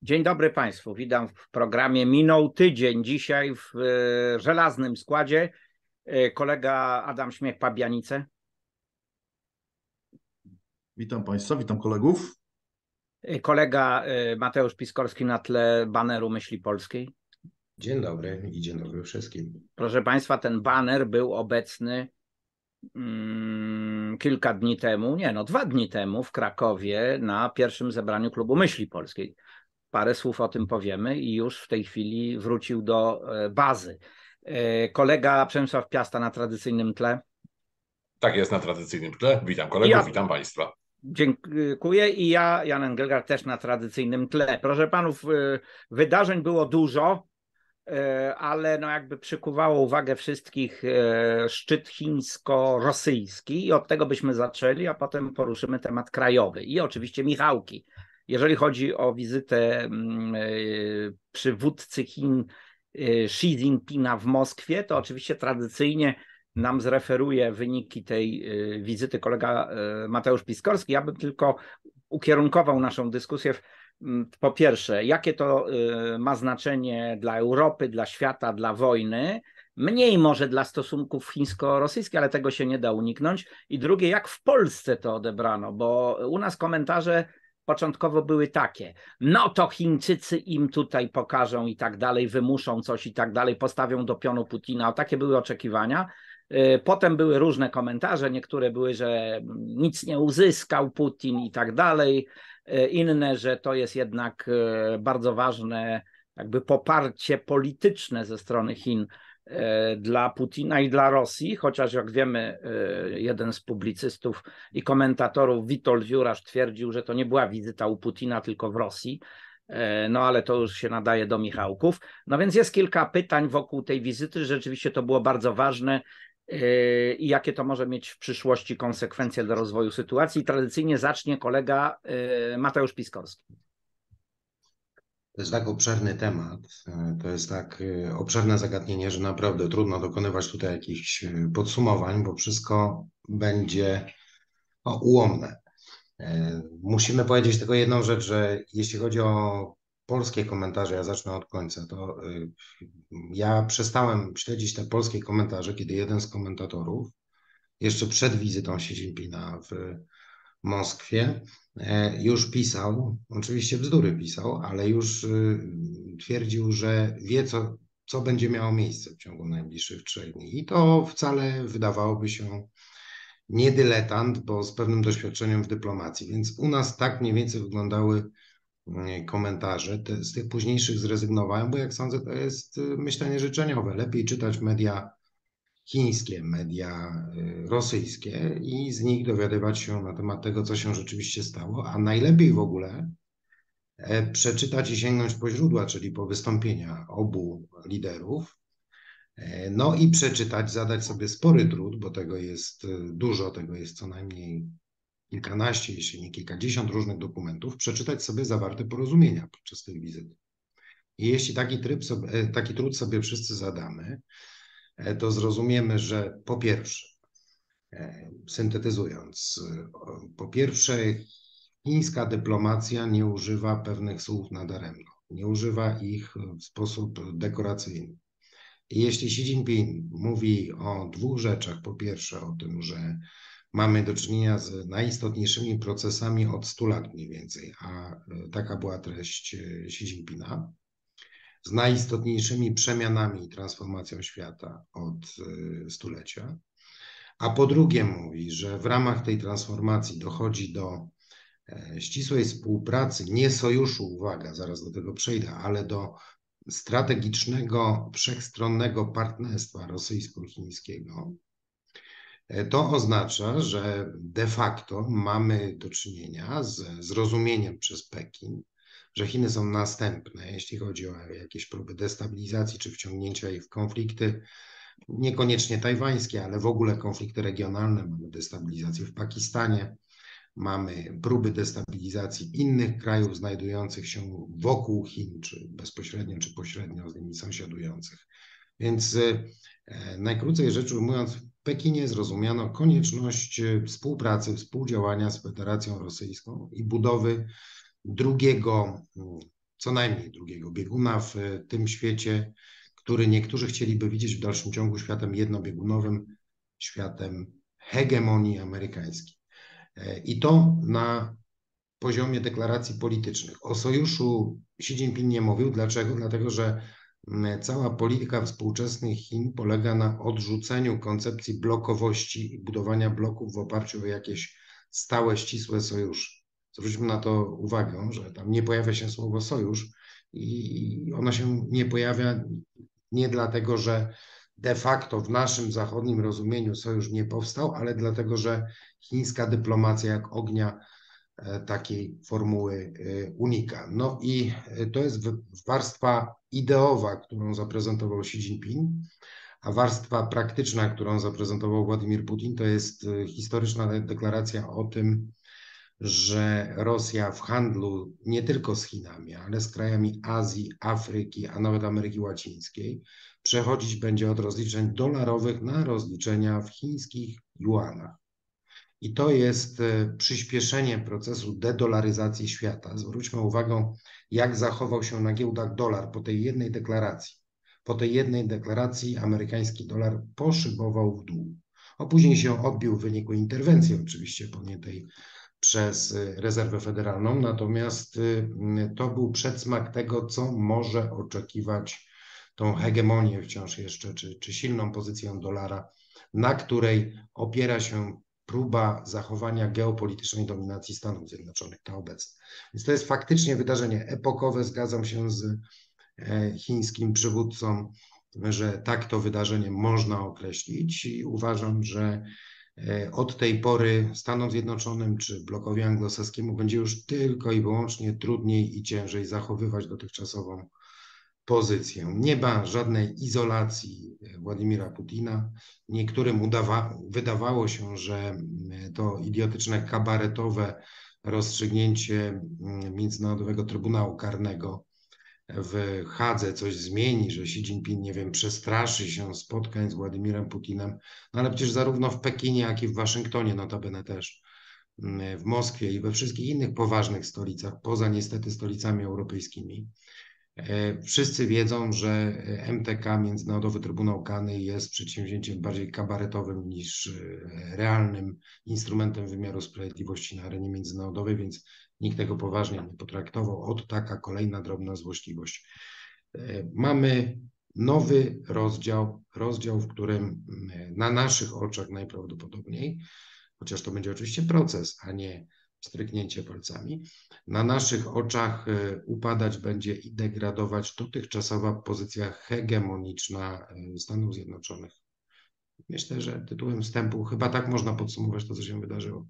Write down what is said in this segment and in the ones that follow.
Dzień dobry Państwu, witam w programie Minął tydzień. Dzisiaj w żelaznym składzie kolega Adam Śmiech-Pabianice. Witam Państwa, witam kolegów. Kolega Mateusz Piskorski na tle baneru Myśli Polskiej. Dzień dobry i dzień dobry wszystkim. Proszę Państwa, ten baner był obecny kilka dni temu, 2 dni temu w Krakowie na pierwszym zebraniu Klubu Myśli Polskiej. Parę słów o tym powiemy i już w tej chwili wrócił do bazy. Kolega Przemysław Piasta na tradycyjnym tle. Tak jest, na tradycyjnym tle. Witam kolegów, witam Państwa. Dziękuję i ja, Jan Engelgard, też na tradycyjnym tle. Proszę panów, wydarzeń było dużo, ale jakby przykuwało uwagę wszystkich szczyt chińsko-rosyjski i od tego byśmy zaczęli, a potem poruszymy temat krajowy i oczywiście Michałki. Jeżeli chodzi o wizytę przywódcy Chin Xi Jinpinga w Moskwie, to oczywiście tradycyjnie nam zreferuje wyniki tej wizyty kolega Mateusz Piskorski. Ja bym tylko ukierunkował naszą dyskusję po pierwsze, jakie to ma znaczenie dla Europy, dla świata, dla wojny, mniej może dla stosunków chińsko-rosyjskich, ale tego się nie da uniknąć. I drugie, jak w Polsce to odebrano, bo u nas komentarze początkowo były takie, no to Chińczycy im tutaj pokażą i tak dalej, wymuszą coś i tak dalej, postawią do pionu Putina. Takie były oczekiwania. Potem były różne komentarze, niektóre były, że nic nie uzyskał Putin i tak dalej, inne, że to jest jednak bardzo ważne jakby poparcie polityczne ze strony Chin dla Putina i dla Rosji, chociaż jak wiemy, jeden z publicystów i komentatorów, Witold Jurasz, twierdził, że to nie była wizyta u Putina, tylko w Rosji. No ale to już się nadaje do Michałków. No więc jest kilka pytań wokół tej wizyty, rzeczywiście to było bardzo ważne i jakie to może mieć w przyszłości konsekwencje dla rozwoju sytuacji. Tradycyjnie zacznie kolega Mateusz Piskorski. To jest tak obszerny temat, to jest tak obszerne zagadnienie, że naprawdę trudno dokonywać tutaj jakichś podsumowań, bo wszystko będzie ułomne. Musimy powiedzieć tylko jedną rzecz, że jeśli chodzi o polskie komentarze, ja zacznę od końca, to ja przestałem śledzić te polskie komentarze, kiedy jeden z komentatorów jeszcze przed wizytą Xi Jinpinga w Moskwie już pisał, oczywiście bzdury pisał, ale już twierdził, że wie, co będzie miało miejsce w ciągu najbliższych 3 dni. I to wcale wydawałoby się nie dyletant, bo z pewnym doświadczeniem w dyplomacji. Więc u nas tak mniej więcej wyglądały komentarze. Z tych późniejszych zrezygnowałem, bo jak sądzę, to jest myślenie życzeniowe. Lepiej czytać media chińskie, media rosyjskie i z nich dowiadywać się na temat tego, co się rzeczywiście stało, a najlepiej w ogóle przeczytać i sięgnąć po źródła, czyli po wystąpienia obu liderów, no i przeczytać, zadać sobie spory trud, bo tego jest dużo, tego jest co najmniej kilkanaście, jeśli nie kilkadziesiąt różnych dokumentów, przeczytać sobie zawarte porozumienia podczas tej wizyty. I jeśli taki trud sobie wszyscy zadamy, to zrozumiemy, że po pierwsze, syntetyzując, po pierwsze chińska dyplomacja nie używa pewnych słów nadaremno, nie używa ich w sposób dekoracyjny. I jeśli Xi Jinping mówi o 2 rzeczach, po pierwsze o tym, że mamy do czynienia z najistotniejszymi procesami od 100 lat mniej więcej, a taka była treść Xi Jinpinga, z najistotniejszymi przemianami i transformacją świata od stulecia, a po drugie mówi, że w ramach tej transformacji dochodzi do ścisłej współpracy, nie sojuszu, uwaga, zaraz do tego przejdę, ale do strategicznego, wszechstronnego partnerstwa rosyjsko-chińskiego. To oznacza, że de facto mamy do czynienia z zrozumieniem przez Pekin, że Chiny są następne, jeśli chodzi o jakieś próby destabilizacji czy wciągnięcia ich w konflikty, niekoniecznie tajwańskie, ale w ogóle konflikty regionalne. Mamy destabilizację w Pakistanie, mamy próby destabilizacji innych krajów znajdujących się wokół Chin, czy bezpośrednio, czy pośrednio z nimi sąsiadujących. Więc najkrócej rzecz ujmując, w Pekinie zrozumiano konieczność współpracy, współdziałania z Federacją Rosyjską i budowy drugiego co najmniej drugiego bieguna w tym świecie, który niektórzy chcieliby widzieć w dalszym ciągu światem jednobiegunowym, światem hegemonii amerykańskiej. I to na poziomie deklaracji politycznych. O sojuszu Xi Jinping nie mówił. Dlaczego? Dlatego, że cała polityka współczesnych Chin polega na odrzuceniu koncepcji blokowości i budowania bloków w oparciu o jakieś stałe, ścisłe sojusze. Zwróćmy na to uwagę, że tam nie pojawia się słowo sojusz i ono się nie pojawia nie dlatego, że de facto w naszym zachodnim rozumieniu sojusz nie powstał, ale dlatego, że chińska dyplomacja jak ognia takiej formuły unika. No i to jest warstwa ideowa, którą zaprezentował Xi Jinping, a warstwa praktyczna, którą zaprezentował Władimir Putin, to jest historyczna deklaracja o tym, że Rosja w handlu nie tylko z Chinami, ale z krajami Azji, Afryki, a nawet Ameryki Łacińskiej przechodzić będzie od rozliczeń dolarowych na rozliczenia w chińskich juanach. I to jest przyspieszenie procesu dedolaryzacji świata. Zwróćmy uwagę, jak zachował się na giełdach dolar po tej jednej deklaracji. Po tej jednej deklaracji amerykański dolar poszybował w dół. A później się odbił w wyniku interwencji oczywiście podjętej przez Rezerwę Federalną, natomiast to był przedsmak tego, co może oczekiwać tą hegemonię wciąż jeszcze, czy silną pozycję dolara, na której opiera się próba zachowania geopolitycznej dominacji Stanów Zjednoczonych, ta obecna. Więc to jest faktycznie wydarzenie epokowe, zgadzam się z chińskim przywódcą, że tak to wydarzenie można określić i uważam, że od tej pory Stanom Zjednoczonym czy blokowi anglosaskiemu będzie już tylko i wyłącznie trudniej i ciężej zachowywać dotychczasową pozycję. Nie ma żadnej izolacji Władimira Putina. Niektórym wydawało się, że to idiotyczne kabaretowe rozstrzygnięcie Międzynarodowego Trybunału Karnego w Hadze coś zmieni, że Xi Jinping, nie wiem, przestraszy się spotkań z Władimirem Putinem, no ale przecież zarówno w Pekinie, jak i w Waszyngtonie, notabene też w Moskwie i we wszystkich innych poważnych stolicach, poza niestety stolicami europejskimi, wszyscy wiedzą, że MTK, Międzynarodowy Trybunał Karny, jest przedsięwzięciem bardziej kabaretowym niż realnym instrumentem wymiaru sprawiedliwości na arenie międzynarodowej, więc nikt tego poważnie nie potraktował. Od taka kolejna drobna złośliwość. Mamy nowy rozdział, w którym na naszych oczach najprawdopodobniej, chociaż to będzie oczywiście proces, a nie stryknięcie palcami, na naszych oczach upadać będzie i degradować dotychczasowa pozycja hegemoniczna Stanów Zjednoczonych. Myślę, że tytułem wstępu chyba tak można podsumować to, co się wydarzyło.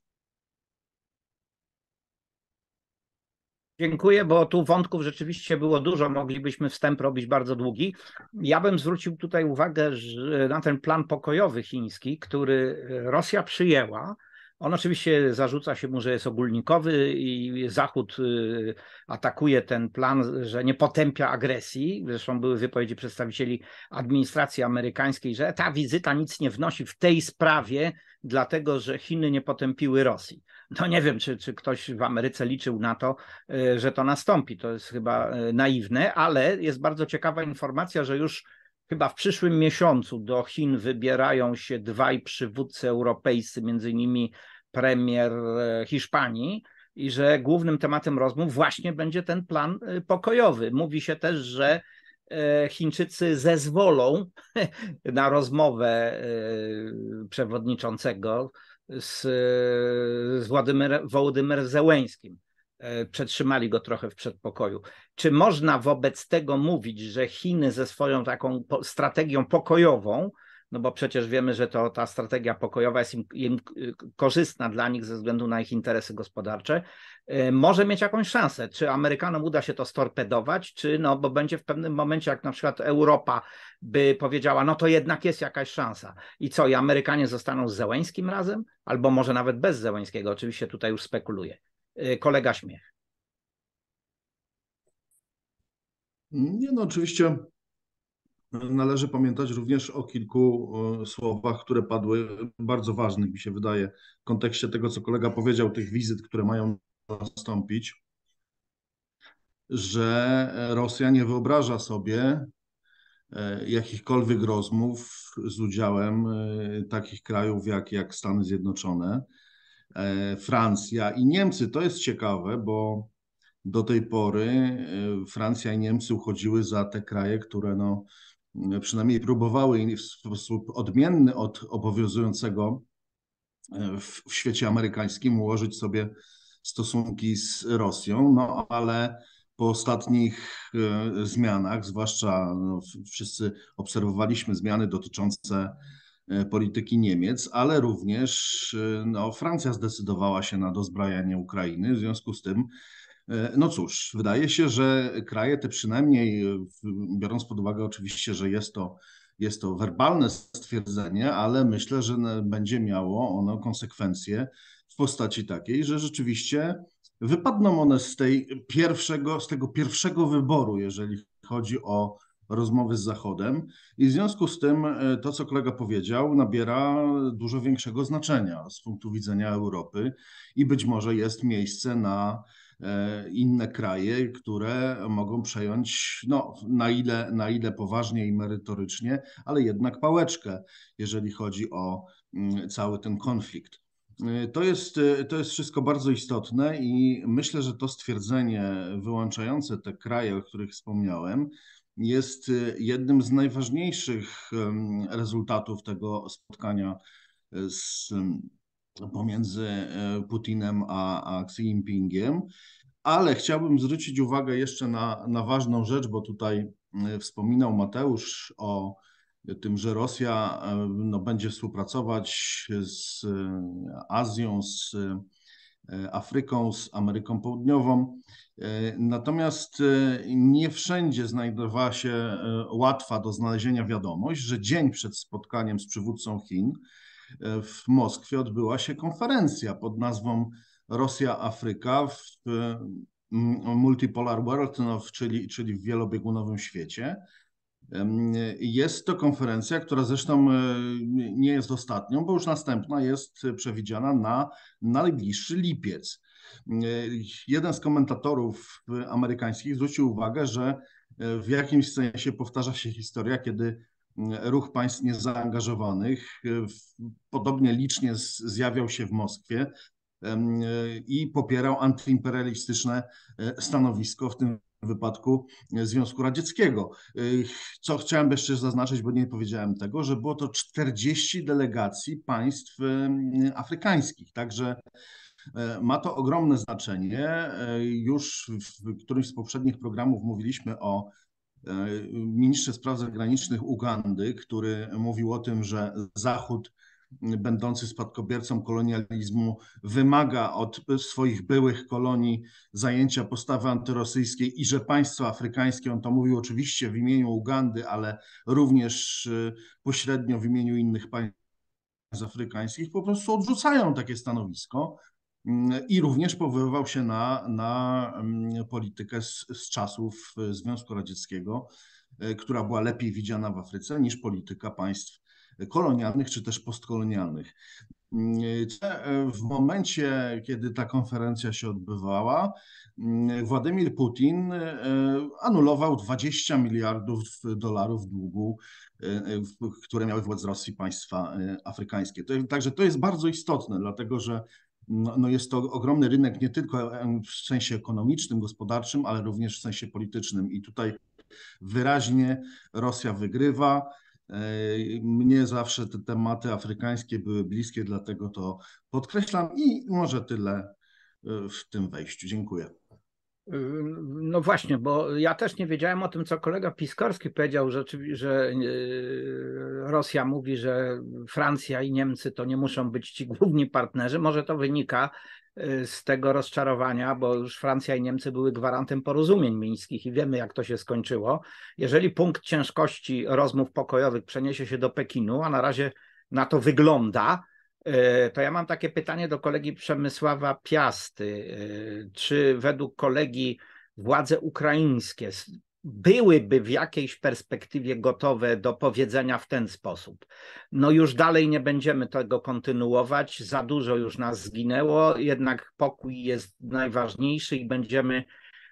Dziękuję, bo tu wątków rzeczywiście było dużo, moglibyśmy wstęp robić bardzo długi. Ja bym zwrócił tutaj uwagę na ten plan pokojowy chiński, który Rosja przyjęła. On oczywiście zarzuca się mu, że jest ogólnikowy i Zachód atakuje ten plan, że nie potępia agresji. Zresztą były wypowiedzi przedstawicieli administracji amerykańskiej, że ta wizyta nic nie wnosi w tej sprawie, dlatego że Chiny nie potępiły Rosji. No nie wiem, czy ktoś w Ameryce liczył na to, że to nastąpi. To jest chyba naiwne, ale jest bardzo ciekawa informacja, że już chyba w przyszłym miesiącu do Chin wybierają się dwaj przywódcy europejscy, między innymi premier Hiszpanii, i że głównym tematem rozmów właśnie będzie ten plan pokojowy. Mówi się też, że Chińczycy zezwolą na rozmowę przewodniczącego z Wołodymyrem Zełeńskim. Przetrzymali go trochę w przedpokoju. Czy można wobec tego mówić, że Chiny ze swoją taką strategią pokojową, no bo przecież wiemy, że ta strategia pokojowa jest im korzystna dla nich ze względu na ich interesy gospodarcze, może mieć jakąś szansę? Czy Amerykanom uda się to storpedować, czy no, bo będzie w pewnym momencie, jak na przykład Europa by powiedziała, no to jednak jest jakaś szansa. I co, i Amerykanie zostaną z Zełeńskim razem? Albo może nawet bez Zełeńskiego, oczywiście tutaj już spekuluję. Kolega Śmiech. Nie, no oczywiście należy pamiętać również o kilku słowach, które padły, bardzo ważnych, mi się wydaje, w kontekście tego, co kolega powiedział, tych wizyt, które mają nastąpić. że Rosja nie wyobraża sobie jakichkolwiek rozmów z udziałem takich krajów jak Stany Zjednoczone, Francja i Niemcy. To jest ciekawe, bo do tej pory Francja i Niemcy uchodziły za te kraje, które no, przynajmniej próbowały w sposób odmienny od obowiązującego w świecie amerykańskim ułożyć sobie stosunki z Rosją, no ale po ostatnich zmianach, zwłaszcza no, wszyscy obserwowaliśmy zmiany dotyczące polityki Niemiec, ale również no, Francja zdecydowała się na dozbrajanie Ukrainy. W związku z tym, no cóż, wydaje się, że kraje te przynajmniej, biorąc pod uwagę oczywiście, że jest to werbalne stwierdzenie, ale myślę, że będzie miało ono konsekwencje w postaci takiej, że rzeczywiście wypadną one z tego pierwszego wyboru, jeżeli chodzi o rozmowy z Zachodem. I w związku z tym to, co kolega powiedział, nabiera dużo większego znaczenia z punktu widzenia Europy i być może jest miejsce na inne kraje, które mogą przejąć, no, na ile poważnie i merytorycznie, ale jednak pałeczkę, jeżeli chodzi o cały ten konflikt. To jest wszystko bardzo istotne i myślę, że to stwierdzenie wyłączające te kraje, o których wspomniałem, jest jednym z najważniejszych rezultatów tego spotkania pomiędzy Putinem a Xi Jinpingiem, ale chciałbym zwrócić uwagę jeszcze na ważną rzecz, bo tutaj wspominał Mateusz o tym, że Rosja no, będzie współpracować z Azją, z Afryką, z Ameryką Południową. Natomiast nie wszędzie znajdowała się łatwa do znalezienia wiadomość, że dzień przed spotkaniem z przywódcą Chin w Moskwie odbyła się konferencja pod nazwą Rosja-Afryka w Multipolar World, no, czyli w wielobiegunowym świecie. Jest to konferencja, która zresztą nie jest ostatnią, bo już następna jest przewidziana na najbliższy lipiec. Jeden z komentatorów amerykańskich zwrócił uwagę, że w jakimś sensie powtarza się historia, kiedy ruch państw niezaangażowanych podobnie licznie zjawiał się w Moskwie i popierał antyimperialistyczne stanowisko, w tym wypadku Związku Radzieckiego. Co chciałem jeszcze zaznaczyć, bo nie powiedziałem tego, że było to 40 delegacji państw afrykańskich, także ma to ogromne znaczenie. Już w którymś z poprzednich programów mówiliśmy o ministrze spraw zagranicznych Ugandy, który mówił o tym, że Zachód, będący spadkobiercą kolonializmu, wymaga od swoich byłych kolonii zajęcia postawy antyrosyjskiej i że państwa afrykańskie, on to mówił oczywiście w imieniu Ugandy, ale również pośrednio w imieniu innych państw afrykańskich, po prostu odrzucają takie stanowisko. I również powoływał się na politykę z czasów Związku Radzieckiego, która była lepiej widziana w Afryce niż polityka państw kolonialnych czy też postkolonialnych. W momencie, kiedy ta konferencja się odbywała, Władimir Putin anulował 20 miliardów dolarów długu, które miały wobec Rosji państwa afrykańskie. Także to jest bardzo istotne, dlatego że no jest to ogromny rynek nie tylko w sensie ekonomicznym, gospodarczym, ale również w sensie politycznym. I tutaj wyraźnie Rosja wygrywa. Mnie zawsze te tematy afrykańskie były bliskie, dlatego to podkreślam i może tyle w tym wejściu. Dziękuję. No właśnie, bo ja też nie wiedziałem o tym, co kolega Piskorski powiedział, że Rosja mówi, że Francja i Niemcy to nie muszą być ci główni partnerzy. Może to wynika z tego rozczarowania, bo już Francja i Niemcy były gwarantem porozumień mińskich i wiemy, jak to się skończyło. Jeżeli punkt ciężkości rozmów pokojowych przeniesie się do Pekinu, a na razie na to wygląda, to ja mam takie pytanie do kolegi Przemysława Piasty. Czy według kolegi władze ukraińskie byłyby w jakiejś perspektywie gotowe do powiedzenia w ten sposób? No już dalej nie będziemy tego kontynuować, za dużo już nas zginęło, jednak pokój jest najważniejszy i będziemy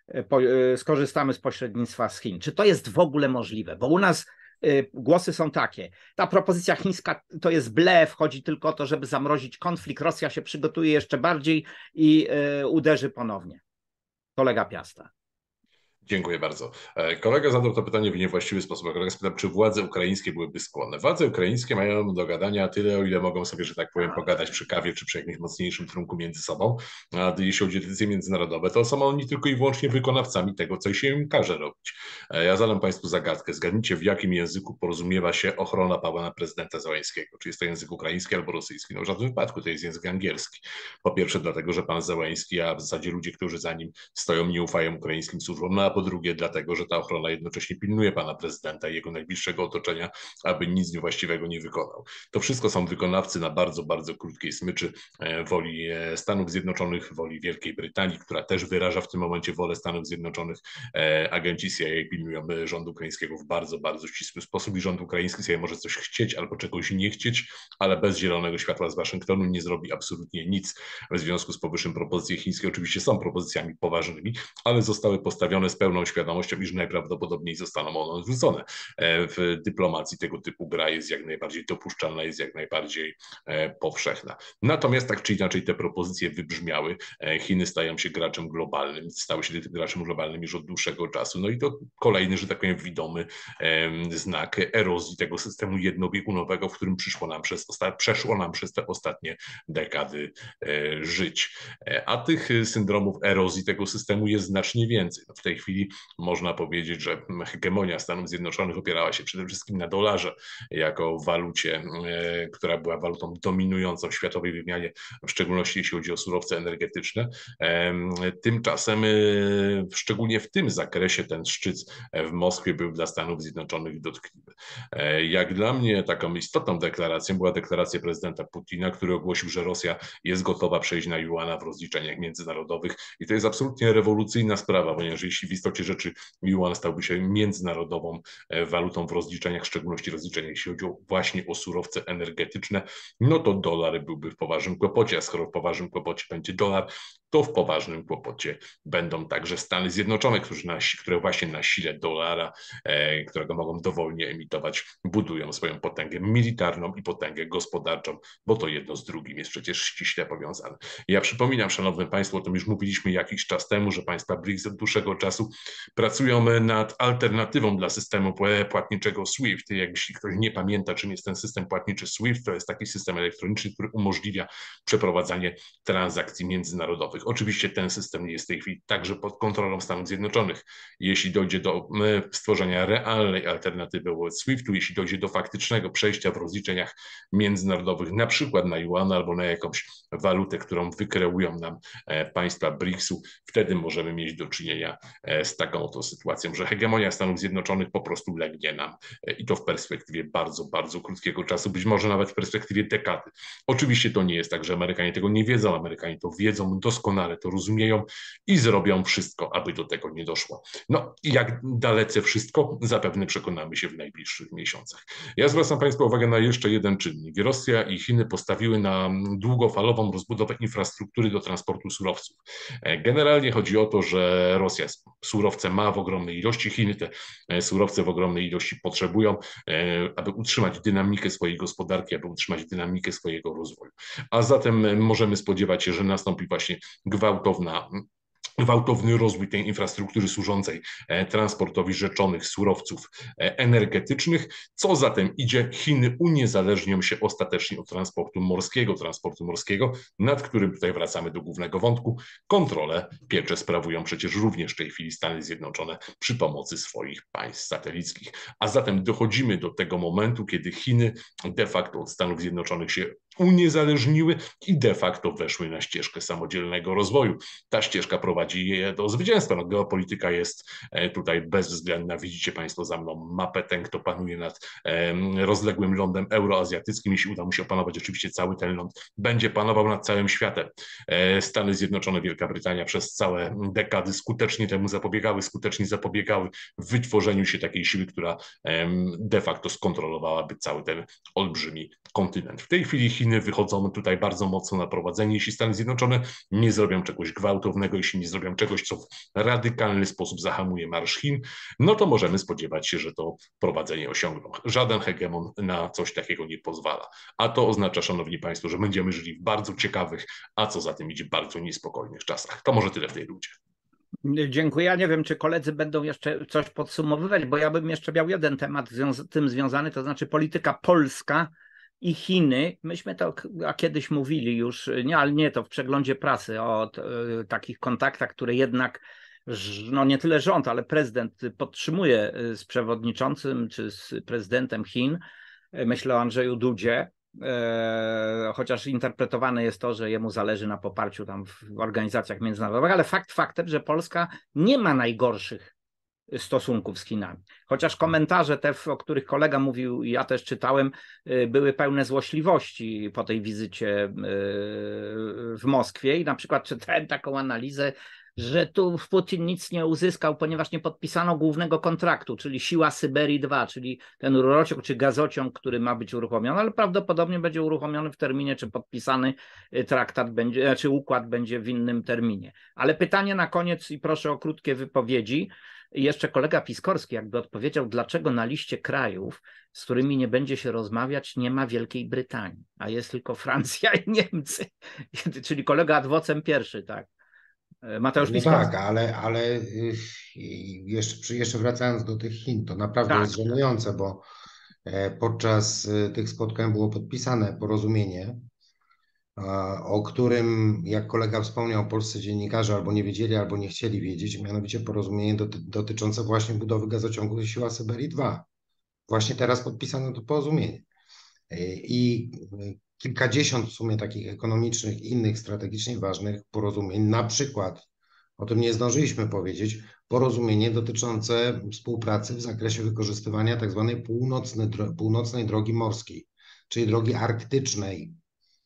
skorzystamy z pośrednictwa z Chin. Czy to jest w ogóle możliwe? Bo u nas głosy są takie. Ta propozycja chińska to jest blef, chodzi tylko o to, żeby zamrozić konflikt. Rosja się przygotuje jeszcze bardziej i uderzy ponownie. Kolega Piasta. Dziękuję bardzo. Kolega zadał to pytanie w niewłaściwy sposób. Kolega spytał, czy władze ukraińskie byłyby skłonne. Władze ukraińskie mają do gadania tyle, o ile mogą sobie, że tak powiem, pogadać przy kawie czy przy jakimś mocniejszym trunku między sobą. A jeśli chodzi o decyzje międzynarodowe, to są oni tylko i wyłącznie wykonawcami tego, co się im każe robić. Ja zadam Państwu zagadkę. Zgadnijcie, w jakim języku porozumiewa się ochrona pana prezydenta Zełenskiego. Czy jest to język ukraiński albo rosyjski? No w żadnym wypadku to jest język angielski. Po pierwsze dlatego, że pan Zełenski, a w zasadzie ludzie, którzy za nim stoją, nie ufają ukraińskim służbom, no a po drugie dlatego, że ta ochrona jednocześnie pilnuje pana prezydenta i jego najbliższego otoczenia, aby nic niewłaściwego nie wykonał. To wszystko są wykonawcy na bardzo, bardzo krótkiej smyczy woli Stanów Zjednoczonych, woli Wielkiej Brytanii, która też wyraża w tym momencie wolę Stanów Zjednoczonych. Agenci CIA pilnują rządu ukraińskiego w bardzo, bardzo ścisły sposób i rząd ukraiński sobie może coś chcieć albo czegoś nie chcieć, ale bez zielonego światła z Waszyngtonu nie zrobi absolutnie nic. W związku z powyższym propozycje chińskie oczywiście są propozycjami poważnymi, ale zostały postawione z pełną świadomością, iż najprawdopodobniej zostaną one odrzucone. W dyplomacji tego typu gra jest jak najbardziej dopuszczalna, jest jak najbardziej powszechna. Natomiast tak czy inaczej te propozycje wybrzmiały. Chiny stają się graczem globalnym, stały się tym graczem globalnym już od dłuższego czasu. No i to kolejny, że tak powiem, widomy znak erozji tego systemu jednobiegunowego, w którym przeszło nam przez te ostatnie dekady żyć. A tych syndromów erozji tego systemu jest znacznie więcej. No w tej chwili można powiedzieć, że hegemonia Stanów Zjednoczonych opierała się przede wszystkim na dolarze jako walucie, która była walutą dominującą w światowej wymianie, w szczególności jeśli chodzi o surowce energetyczne. Tymczasem szczególnie w tym zakresie ten szczyt w Moskwie był dla Stanów Zjednoczonych dotkliwy. Jak dla mnie taką istotną deklaracją była deklaracja prezydenta Putina, który ogłosił, że Rosja jest gotowa przejść na juana w rozliczeniach międzynarodowych i to jest absolutnie rewolucyjna sprawa, ponieważ jeśli w istocie rzeczy juan stałby się międzynarodową walutą w rozliczeniach, w szczególności rozliczeniach, jeśli chodzi właśnie o surowce energetyczne, no to dolar byłby w poważnym kłopocie, a skoro w poważnym kłopocie będzie dolar, to w poważnym kłopocie będą także Stany Zjednoczone, które właśnie na sile dolara, którego mogą dowolnie emitować, budują swoją potęgę militarną i potęgę gospodarczą, bo to jedno z drugim jest przecież ściśle powiązane. Ja przypominam, szanowni państwo, o tym już mówiliśmy jakiś czas temu, że państwa BRICS od dłuższego czasu pracują nad alternatywą dla systemu płatniczego SWIFT. Jeśli ktoś nie pamięta, czym jest ten system płatniczy SWIFT, to jest taki system elektroniczny, który umożliwia przeprowadzanie transakcji międzynarodowych. Oczywiście ten system jest w tej chwili także pod kontrolą Stanów Zjednoczonych. Jeśli dojdzie do stworzenia realnej alternatywy wobec SWIFT-u, jeśli dojdzie do faktycznego przejścia w rozliczeniach międzynarodowych, na przykład na juan albo na jakąś walutę, którą wykreują nam państwa BRICS-u, wtedy możemy mieć do czynienia z taką oto sytuacją, że hegemonia Stanów Zjednoczonych po prostu legnie nam i to w perspektywie bardzo, bardzo krótkiego czasu, być może nawet w perspektywie dekady. Oczywiście to nie jest tak, że Amerykanie tego nie wiedzą, Amerykanie to wiedzą, doskonale to rozumieją i zrobią wszystko, aby do tego nie doszło. No i jak dalece wszystko, zapewne przekonamy się w najbliższych miesiącach. Ja zwracam Państwa uwagę na jeszcze jeden czynnik. Rosja i Chiny postawiły na długofalową rozbudowę infrastruktury do transportu surowców. Generalnie chodzi o to, że Rosja surowce ma w ogromnej ilości, Chiny te surowce w ogromnej ilości potrzebują, aby utrzymać dynamikę swojej gospodarki, aby utrzymać dynamikę swojego rozwoju. A zatem możemy spodziewać się, że nastąpi właśnie gwałtowny rozwój tej infrastruktury służącej transportowi rzeczonych surowców energetycznych. Co zatem idzie, Chiny uniezależnią się ostatecznie od transportu morskiego, nad którym tutaj wracamy do głównego wątku. Kontrolę, pieczę sprawują przecież również w tej chwili Stany Zjednoczone przy pomocy swoich państw satelickich. A zatem dochodzimy do tego momentu, kiedy Chiny de facto od Stanów Zjednoczonych się uniezależniły i de facto weszły na ścieżkę samodzielnego rozwoju. Ta ścieżka prowadzi je do zwycięstwa. No, geopolityka jest tutaj bezwzględna. Widzicie Państwo za mną mapę, ten, kto panuje nad rozległym lądem euroazjatyckim. Jeśli uda mu się opanować oczywiście cały ten ląd, będzie panował nad całym światem. Stany Zjednoczone, Wielka Brytania przez całe dekady skutecznie temu zapobiegały wytworzeniu się takiej siły, która de facto skontrolowałaby cały ten olbrzymi kontynent. W tej chwili Chiny Chiny wychodzą tutaj bardzo mocno na prowadzenie. Jeśli Stany Zjednoczone nie zrobią czegoś gwałtownego, jeśli nie zrobią czegoś, co w radykalny sposób zahamuje marsz Chin, no to możemy spodziewać się, że to prowadzenie osiągną. Żaden hegemon na coś takiego nie pozwala. A to oznacza, szanowni państwo, że będziemy żyli w bardzo ciekawych, a co za tym idzie, bardzo niespokojnych czasach. To może tyle w tej rundzie. Dziękuję. Ja nie wiem, czy koledzy będą jeszcze coś podsumowywać, bo ja bym jeszcze miał jeden temat z tym związany, to znaczy polityka polska i Chiny. Myśmy to kiedyś mówili już, ale nie to w przeglądzie prasy o takich kontaktach, które jednak no nie tyle rząd, ale prezydent podtrzymuje z przewodniczącym czy z prezydentem Chin. Myślę o Andrzeju Dudzie. Chociaż interpretowane jest to, że jemu zależy na poparciu tam w organizacjach międzynarodowych, ale fakt faktem, że Polska nie ma najgorszych stosunków z Chinami. Chociaż komentarze te, o których kolega mówił i ja też czytałem, były pełne złośliwości po tej wizycie w Moskwie i na przykład czytałem taką analizę, że tu Putin nic nie uzyskał, ponieważ nie podpisano głównego kontraktu, czyli Siła Syberii 2, czyli ten rurociąg czy gazociąg, który ma być uruchomiony, ale prawdopodobnie będzie uruchomiony w terminie, czy podpisany traktat będzie, czy układ będzie w innym terminie. Ale pytanie na koniec i proszę o krótkie wypowiedzi. Jeszcze kolega Piskorski jakby odpowiedział, dlaczego na liście krajów, z którymi nie będzie się rozmawiać, nie ma Wielkiej Brytanii, a jest tylko Francja i Niemcy, czyli kolega adwocem pierwszy, tak. Mateusz Piskorski. Tak, ale jeszcze wracając do tych Chin, to naprawdę jest żenujące, bo podczas tych spotkań było podpisane porozumienie, o którym, jak kolega wspomniał, polscy dziennikarze albo nie wiedzieli, albo nie chcieli wiedzieć, mianowicie porozumienie dotyczące właśnie budowy gazociągu Siła Syberii 2. Właśnie teraz podpisano to porozumienie. I kilkadziesiąt w sumie takich ekonomicznych i innych strategicznie ważnych porozumień, na przykład, o tym nie zdążyliśmy powiedzieć, porozumienie dotyczące współpracy w zakresie wykorzystywania tak zwanej północnej drogi morskiej, czyli drogi arktycznej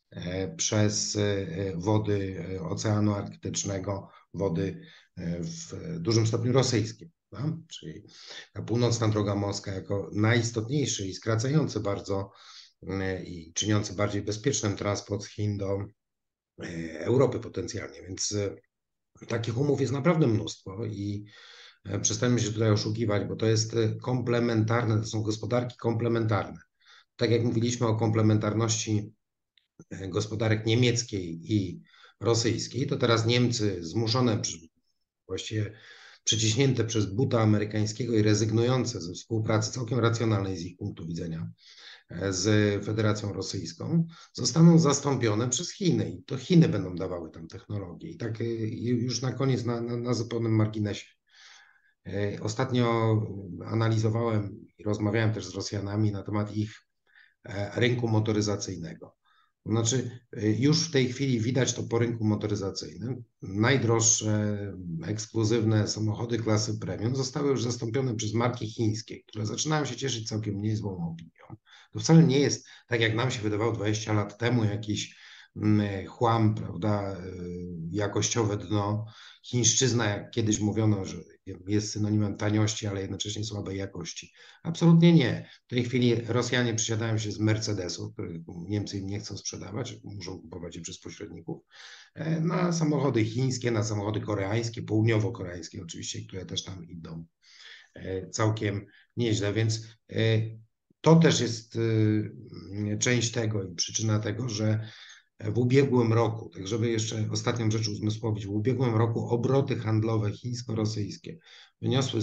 przez wody Oceanu Arktycznego, wody w dużym stopniu rosyjskie. No? Czyli ta północna droga morska jako najistotniejszy i skracający bardzo i czyniący bardziej bezpiecznym transport z Chin do Europy potencjalnie, więc takich umów jest naprawdę mnóstwo i przestańmy się tutaj oszukiwać, bo to jest komplementarne, to są gospodarki komplementarne. Tak jak mówiliśmy o komplementarności gospodarek niemieckiej i rosyjskiej, to teraz Niemcy zmuszone, właściwie przyciśnięte przez buta amerykańskiego i rezygnujące ze współpracy całkiem racjonalnej z ich punktu widzenia z Federacją Rosyjską, zostaną zastąpione przez Chiny i to Chiny będą dawały tam technologię. I tak już na koniec, na zupełnym marginesie. Ostatnio analizowałem i rozmawiałem też z Rosjanami na temat ich rynku motoryzacyjnego. Znaczy, już w tej chwili widać to po rynku motoryzacyjnym. Najdroższe, ekskluzywne samochody klasy premium zostały już zastąpione przez marki chińskie, które zaczynają się cieszyć całkiem niezłą opinią. To wcale nie jest, tak jak nam się wydawało 20 lat temu, jakiś chłam, prawda, jakościowe dno. Chińszczyzna, jak kiedyś mówiono, że jest synonimem taniości, ale jednocześnie słabej jakości. Absolutnie nie. W tej chwili Rosjanie przesiadają się z Mercedesów, których Niemcy im nie chcą sprzedawać, muszą kupować je przez pośredników, na samochody chińskie, na samochody koreańskie, południowo-koreańskie oczywiście, które też tam idą całkiem nieźle, więc to też jest część tego i przyczyna tego, że w ubiegłym roku, tak żeby jeszcze ostatnią rzecz uzmysłowić, w ubiegłym roku obroty handlowe chińsko-rosyjskie wyniosły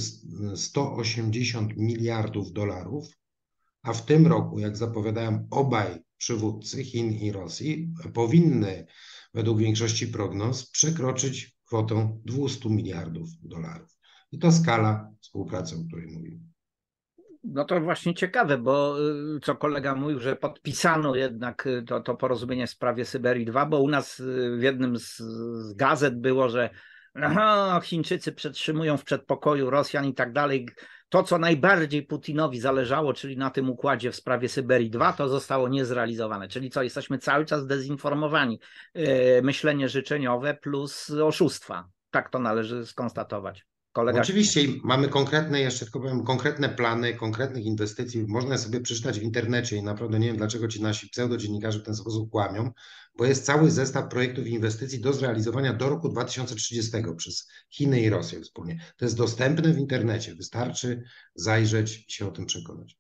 180 miliardów dolarów, a w tym roku, jak zapowiadają obaj przywódcy Chin i Rosji, powinny według większości prognoz przekroczyć kwotę 200 miliardów dolarów. I to skala współpracy, o której mówimy. No to właśnie ciekawe, bo co kolega mówił, że podpisano jednak to porozumienie w sprawie Syberii 2, bo u nas w jednym z gazet było, że Chińczycy przetrzymują w przedpokoju Rosjan i tak dalej. To, co najbardziej Putinowi zależało, czyli na tym układzie w sprawie Syberii 2, to zostało niezrealizowane. Czyli co, jesteśmy cały czas dezinformowani. Myślenie życzeniowe plus oszustwa. Tak to należy skonstatować. kolega... Oczywiście mamy konkretne, jeszcze tylko powiem, konkretne plany, konkretnych inwestycji. Można je sobie przeczytać w internecie i naprawdę nie wiem, dlaczego ci nasi pseudodziennikarze w ten sposób kłamią, bo jest cały zestaw projektów i inwestycji do zrealizowania do roku 2030 przez Chiny i Rosję wspólnie. To jest dostępne w internecie. Wystarczy zajrzeć i się o tym przekonać.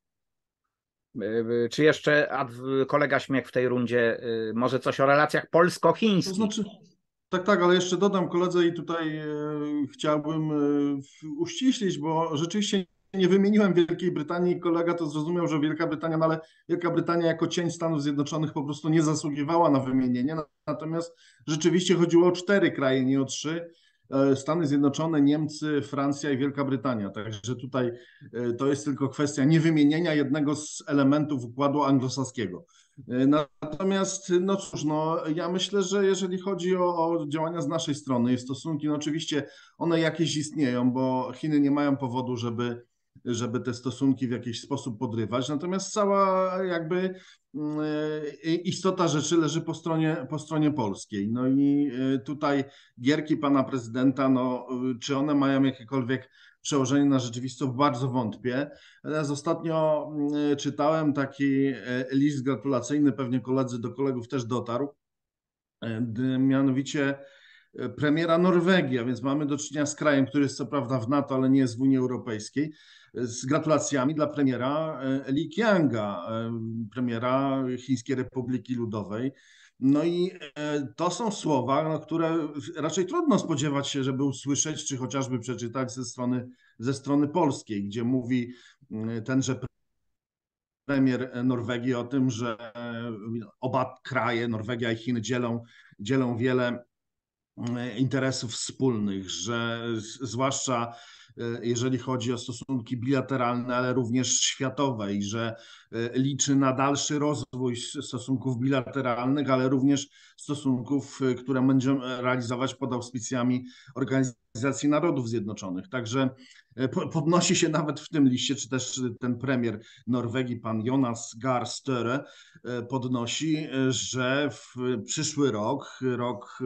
Czy jeszcze kolega Śmiech w tej rundzie może coś o relacjach polsko-chińskich? To znaczy, tak, ale jeszcze dodam koledze i tutaj chciałbym uściślić, bo rzeczywiście nie wymieniłem Wielkiej Brytanii. Kolega to zrozumiał, że Wielka Brytania, no ale Wielka Brytania jako cień Stanów Zjednoczonych po prostu nie zasługiwała na wymienienie. Natomiast rzeczywiście chodziło o 4 kraje, nie o 3. Stany Zjednoczone, Niemcy, Francja i Wielka Brytania. Także tutaj to jest tylko kwestia niewymienienia jednego z elementów układu anglosaskiego. Natomiast, no cóż, no, ja myślę, że jeżeli chodzi o działania z naszej strony i stosunki, no oczywiście one jakieś istnieją, bo Chiny nie mają powodu, żeby te stosunki w jakiś sposób podrywać. Natomiast cała jakby istota rzeczy leży po stronie polskiej. No i tutaj gierki pana prezydenta, no, czy one mają jakiekolwiek przełożenie na rzeczywistość, bardzo wątpię. Teraz ostatnio czytałem taki list gratulacyjny, pewnie koledzy do kolegów też dotarł, mianowicie premiera Norwegii, a więc mamy do czynienia z krajem, który jest co prawda w NATO, ale nie jest w Unii Europejskiej, z gratulacjami dla premiera Li Qianga, premiera Chińskiej Republiki Ludowej. No i to są słowa, no, które raczej trudno spodziewać się, żeby usłyszeć, czy chociażby przeczytać ze strony polskiej, gdzie mówi tenże premier Norwegii o tym, że oba kraje, Norwegia i Chiny, dzielą wiele interesów wspólnych, że zwłaszcza jeżeli chodzi o stosunki bilateralne, ale również światowe i że liczy na dalszy rozwój stosunków bilateralnych, ale również stosunków, które będziemy realizować pod auspicjami Organizacji Narodów Zjednoczonych. Także podnosi się nawet w tym liście, czy też ten premier Norwegii, pan Jonas Gahr Støre, podnosi, że w przyszły rok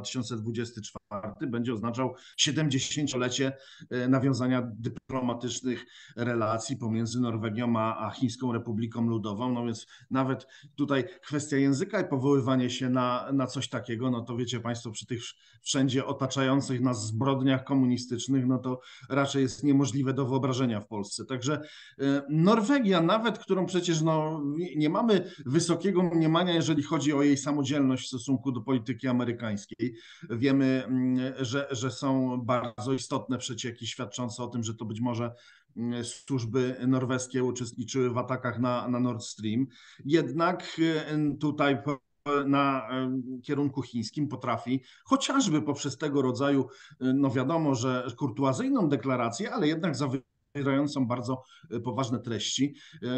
2024 będzie oznaczał 70-lecie nawiązania dyplomatycznych relacji pomiędzy Norwegią a Chińską Republiką Ludową. No więc nawet tutaj kwestia języka i powoływanie się na coś takiego, no to wiecie Państwo, przy tych wszędzie otaczających nas zbrodniach komunistycznych, no to raczej jest niemożliwe do wyobrażenia w Polsce. Także Norwegia nawet, którą przecież no, nie mamy wysokiego mniemania, jeżeli chodzi o jej samodzielność w stosunku do polityki amerykańskiej. Wiemy, że są bardzo istotne przecieki świadczące o tym, że to być może służby norweskie uczestniczyły w atakach na Nord Stream. Jednak tutaj na kierunku chińskim potrafi, chociażby poprzez tego rodzaju, no wiadomo, że kurtuazyjną deklarację, ale jednak zawierającą bardzo poważne treści,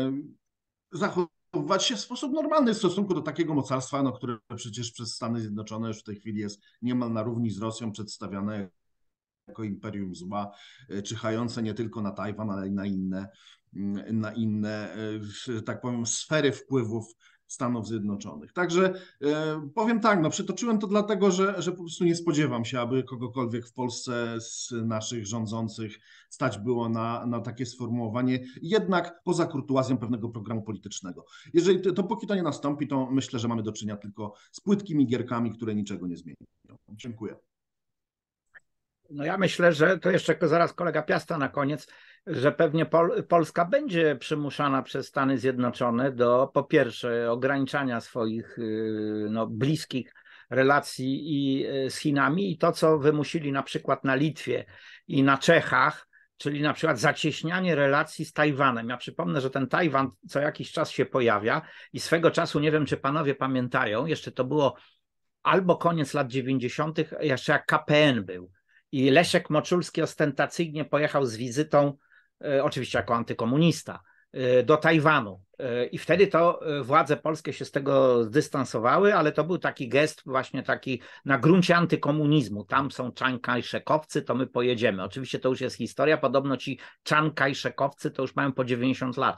zachowywać się w sposób normalny w stosunku do takiego mocarstwa, no, które przecież przez Stany Zjednoczone już w tej chwili jest niemal na równi z Rosją przedstawiane jako imperium zła, czyhające nie tylko na Tajwan, ale i na inne, że tak powiem, sfery wpływów Stanów Zjednoczonych. Także powiem tak, no przytoczyłem to dlatego, że po prostu nie spodziewam się, aby kogokolwiek w Polsce z naszych rządzących stać było na takie sformułowanie, jednak poza kurtuazją pewnego programu politycznego. Póki to nie nastąpi, to myślę, że mamy do czynienia tylko z płytkimi gierkami, które niczego nie zmienią. Dziękuję. No ja myślę, że to jeszcze zaraz kolega Piasta na koniec, że pewnie Polska będzie przymuszana przez Stany Zjednoczone do, po pierwsze, ograniczania swoich no, bliskich relacji i z Chinami i to, co wymusili na przykład na Litwie i na Czechach, czyli na przykład zacieśnianie relacji z Tajwanem. Ja przypomnę, że ten Tajwan co jakiś czas się pojawia i swego czasu, nie wiem, czy panowie pamiętają, jeszcze to było albo koniec lat 90., jeszcze jak KPN był. I Leszek Moczulski ostentacyjnie pojechał z wizytą, oczywiście jako antykomunista, do Tajwanu. I wtedy to władze polskie się z tego zdystansowały, ale to był taki gest właśnie taki na gruncie antykomunizmu. Tam są Czang-Kaj-szekowcy, to my pojedziemy. Oczywiście to już jest historia, podobno ci Czang-Kaj-szekowcy to już mają po 90 lat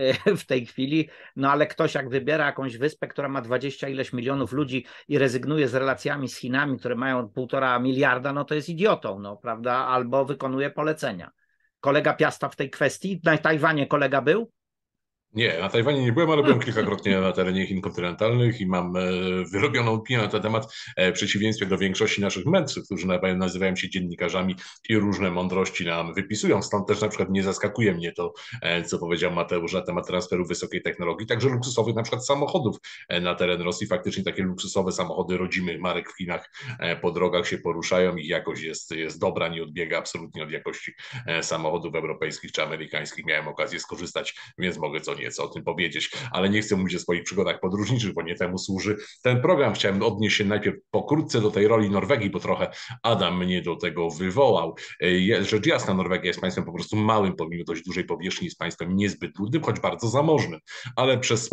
w tej chwili, no ale ktoś jak wybiera jakąś wyspę, która ma 20 ileś milionów ludzi i rezygnuje z relacjami z Chinami, które mają 1,5 miliarda, no to jest idiotą, no prawda, albo wykonuje polecenia. Kolega Piasta w tej kwestii, na Tajwanie kolega był? Nie, na Tajwanie nie byłem, ale byłem kilkakrotnie na terenie Chin kontynentalnych i mam wyrobioną opinię na ten temat, w przeciwieństwie do większości naszych mędrców, którzy nazywają się dziennikarzami i różne mądrości nam wypisują. Stąd też na przykład nie zaskakuje mnie to, co powiedział Mateusz na temat transferu wysokiej technologii, także luksusowych na przykład samochodów na teren Rosji. Faktycznie takie luksusowe samochody rodzimych marek w Chinach po drogach się poruszają i jakość jest dobra, nie odbiega absolutnie od jakości samochodów europejskich czy amerykańskich. Miałem okazję skorzystać, więc mogę nieco o tym powiedzieć, ale nie chcę mówić o swoich przygodach podróżniczych, bo nie temu służy ten program. Chciałem odnieść się najpierw pokrótce do tej roli Norwegii, bo trochę Adam mnie do tego wywołał. Rzecz jasna, Norwegia jest państwem po prostu małym, pomimo dość dużej powierzchni, jest państwem niezbyt ludnym, choć bardzo zamożnym, ale przez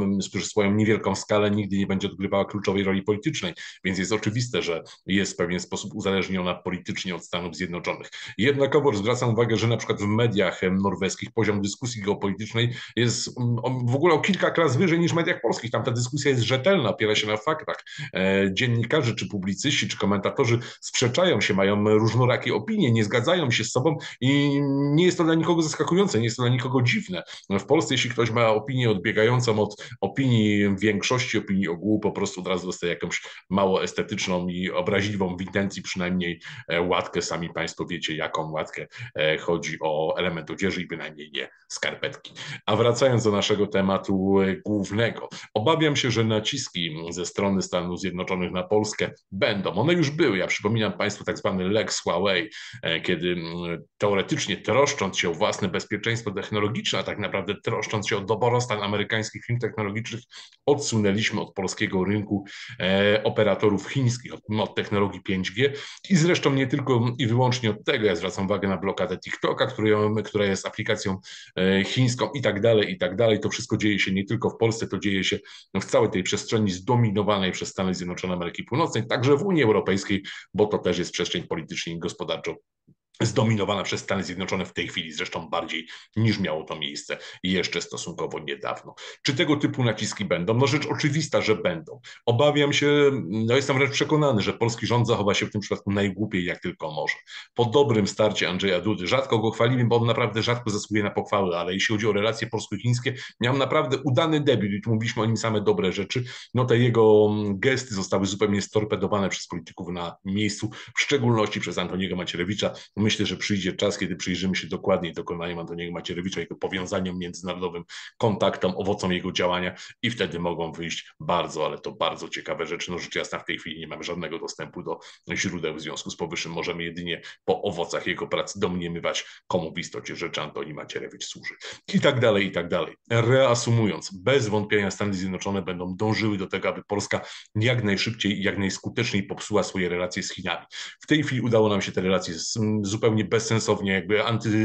swoją niewielką skalę nigdy nie będzie odgrywała kluczowej roli politycznej, więc jest oczywiste, że jest w pewien sposób uzależniona politycznie od Stanów Zjednoczonych. Jednakowoż zwracam uwagę, że na przykład w mediach norweskich poziom dyskusji geopolitycznej jest w ogóle o kilka klas wyżej niż w mediach polskich. Tam ta dyskusja jest rzetelna, opiera się na faktach. Dziennikarze, czy publicyści, czy komentatorzy sprzeczają się, mają różnorakie opinie, nie zgadzają się z sobą i nie jest to dla nikogo zaskakujące, nie jest to dla nikogo dziwne. W Polsce, jeśli ktoś ma opinię odbiegającą od opinii większości, opinii ogółu, po prostu od razu dostaje jakąś mało estetyczną i obraźliwą w intencji przynajmniej łatkę. Sami Państwo wiecie, jaką łatkę. Chodzi o element odzieży i bynajmniej nie skarpetki. A wracając do naszego tematu głównego, obawiam się, że naciski ze strony Stanów Zjednoczonych na Polskę będą. One już były. Ja przypominam Państwu tak zwany Lex Huawei, kiedy teoretycznie troszcząc się o własne bezpieczeństwo technologiczne, a tak naprawdę troszcząc się o dobrostan amerykańskich firm technologicznych, odsunęliśmy od polskiego rynku operatorów chińskich, od technologii 5G i zresztą nie tylko i wyłącznie od tego. Ja zwracam uwagę na blokadę TikToka, która jest aplikacją chińską i tak dalej, i tak dalej. To wszystko dzieje się nie tylko w Polsce, to dzieje się w całej tej przestrzeni zdominowanej przez Stany Zjednoczone Ameryki Północnej, także w Unii Europejskiej, bo to też jest przestrzeń politycznie i gospodarczo zdominowana przez Stany Zjednoczone w tej chwili, zresztą bardziej niż miało to miejsce jeszcze stosunkowo niedawno. Czy tego typu naciski będą? No rzecz oczywista, że będą. Obawiam się, no jestem wręcz przekonany, że polski rząd zachowa się w tym przypadku najgłupiej jak tylko może. Po dobrym starcie Andrzeja Dudy, rzadko go chwalimy, bo on naprawdę rzadko zasługuje na pochwały, ale jeśli chodzi o relacje polsko-chińskie, miał naprawdę udany debiut i tu mówiliśmy o nim same dobre rzeczy. No te jego gesty zostały zupełnie storpedowane przez polityków na miejscu, w szczególności przez Antoniego Macierewicza. Myślę, że przyjdzie czas, kiedy przyjrzymy się dokładniej dokonaniom Antoniego Macierewicza, jego powiązaniom międzynarodowym, kontaktom, owocom jego działania i wtedy mogą wyjść bardzo, ale to bardzo ciekawe rzeczy. No rzecz jasna, w tej chwili nie mamy żadnego dostępu do źródeł w związku z powyższym. Możemy jedynie po owocach jego pracy domniemywać, komu w istocie rzeczy Antoni Macierewicz służy. I tak dalej, i tak dalej. Reasumując, bez wątpienia Stany Zjednoczone będą dążyły do tego, aby Polska jak najszybciej i jak najskuteczniej popsuła swoje relacje z Chinami. W tej chwili udało nam się te relacje zupełnie bezsensownie, jakby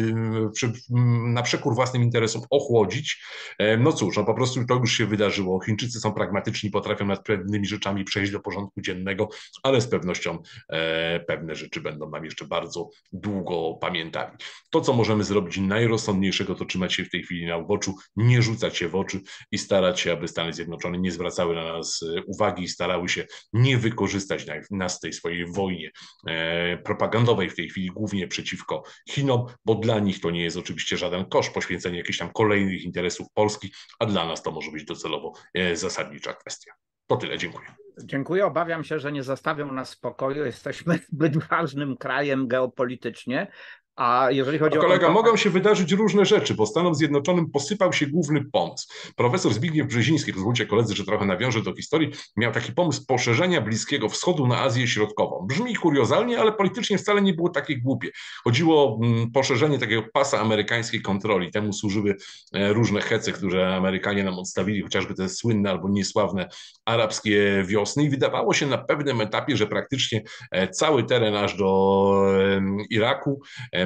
na przekór własnym interesom ochłodzić. No cóż, no po prostu to już się wydarzyło. Chińczycy są pragmatyczni, potrafią nad pewnymi rzeczami przejść do porządku dziennego, ale z pewnością pewne rzeczy będą nam jeszcze bardzo długo pamiętali. To, co możemy zrobić najrozsądniejszego, to trzymać się w tej chwili na uboczu, nie rzucać się w oczy i starać się, aby Stany Zjednoczone nie zwracały na nas uwagi i starały się nie wykorzystać nas w tej swojej wojnie propagandowej w tej chwili głównie przeciwko Chinom, bo dla nich to nie jest oczywiście żaden koszt, poświęcenie jakichś tam kolejnych interesów Polski, a dla nas to może być docelowo zasadnicza kwestia. To tyle, dziękuję. Dziękuję. Obawiam się, że nie zostawią nas w spokoju. Jesteśmy zbyt ważnym krajem geopolitycznie. A jeżeli chodzi o mogą się wydarzyć różne rzeczy, bo Stanom Zjednoczonym posypał się główny pomysł. Profesor Zbigniew Brzeziński, pozwólcie koledzy, że trochę nawiążę do historii, miał taki pomysł poszerzenia Bliskiego Wschodu na Azję Środkową. Brzmi kuriozalnie, ale politycznie wcale nie było takie głupie. Chodziło o poszerzenie takiego pasa amerykańskiej kontroli. Temu służyły różne hece, które Amerykanie nam odstawili, chociażby te słynne albo niesławne arabskie wiosny i wydawało się na pewnym etapie, że praktycznie cały teren aż do Iraku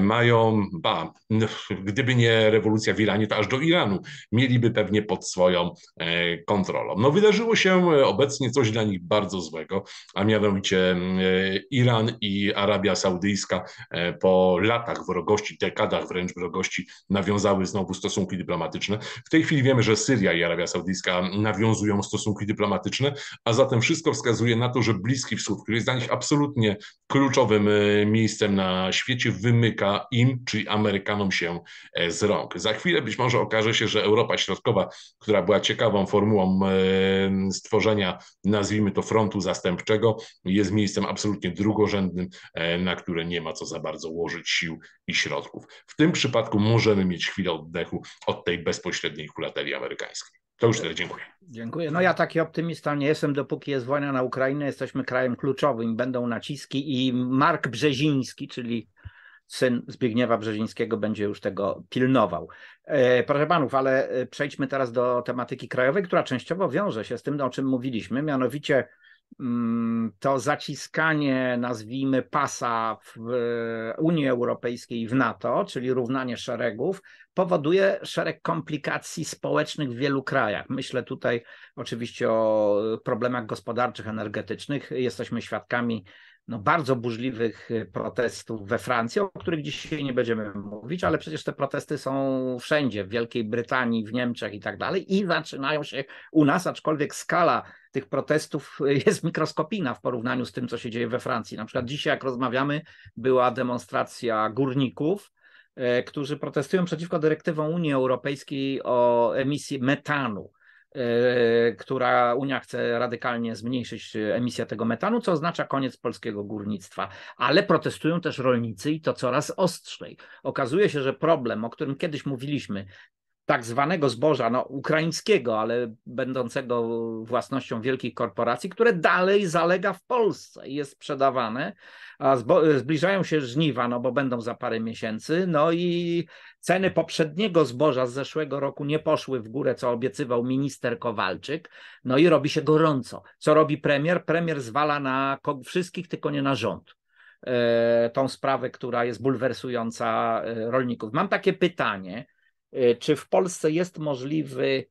mają, gdyby nie rewolucja w Iranie, to aż do Iranu mieliby pewnie pod swoją kontrolą. No wydarzyło się obecnie coś dla nich bardzo złego, a mianowicie Iran i Arabia Saudyjska po latach wrogości, dekadach wręcz wrogości nawiązały znowu stosunki dyplomatyczne. W tej chwili wiemy, że Syria i Arabia Saudyjska nawiązują stosunki dyplomatyczne, a zatem wszystko wskazuje na to, że Bliski Wschód, który jest dla nich absolutnie kluczowym miejscem na świecie, wymyka im, czyli Amerykanom, się z rąk. Za chwilę być może okaże się, że Europa Środkowa, która była ciekawą formułą stworzenia, nazwijmy to, frontu zastępczego, jest miejscem absolutnie drugorzędnym, na które nie ma co za bardzo łożyć sił i środków. W tym przypadku możemy mieć chwilę oddechu od tej bezpośredniej kulateli amerykańskiej. To już tyle, dziękuję. Dziękuję. No ja taki optymista nie jestem, dopóki jest wojna na Ukrainie, jesteśmy krajem kluczowym, będą naciski i Mark Brzeziński, czyli syn Zbigniewa Brzezińskiego, będzie już tego pilnował. Proszę panów, ale przejdźmy teraz do tematyki krajowej, która częściowo wiąże się z tym, o czym mówiliśmy, mianowicie to zaciskanie, nazwijmy, pasa w Unii Europejskiej i w NATO, czyli równanie szeregów, powoduje szereg komplikacji społecznych w wielu krajach. Myślę tutaj oczywiście o problemach gospodarczych, energetycznych. Jesteśmy świadkami bardzo burzliwych protestów we Francji, o których dzisiaj nie będziemy mówić, ale przecież te protesty są wszędzie, w Wielkiej Brytanii, w Niemczech i tak dalej, i zaczynają się u nas, aczkolwiek skala tych protestów jest mikroskopijna w porównaniu z tym, co się dzieje we Francji. Na przykład dzisiaj, jak rozmawiamy, była demonstracja górników, którzy protestują przeciwko dyrektywom Unii Europejskiej o emisji metanu, która Unia chce radykalnie zmniejszyć emisję tego metanu, co oznacza koniec polskiego górnictwa. Ale protestują też rolnicy i to coraz ostrzej. Okazuje się, że problem, o którym kiedyś mówiliśmy, tak zwanego zboża ukraińskiego, ale będącego własnością wielkich korporacji, które dalej zalega w Polsce i jest sprzedawane, a zbliżają się żniwa, bo będą za parę miesięcy, i ceny poprzedniego zboża z zeszłego roku nie poszły w górę, co obiecywał minister Kowalczyk, i robi się gorąco. Co robi premier? Premier zwala na wszystkich, tylko nie na rząd. Tą sprawę, która jest bulwersująca rolników. Mam takie pytanie, czy w Polsce jest możliwy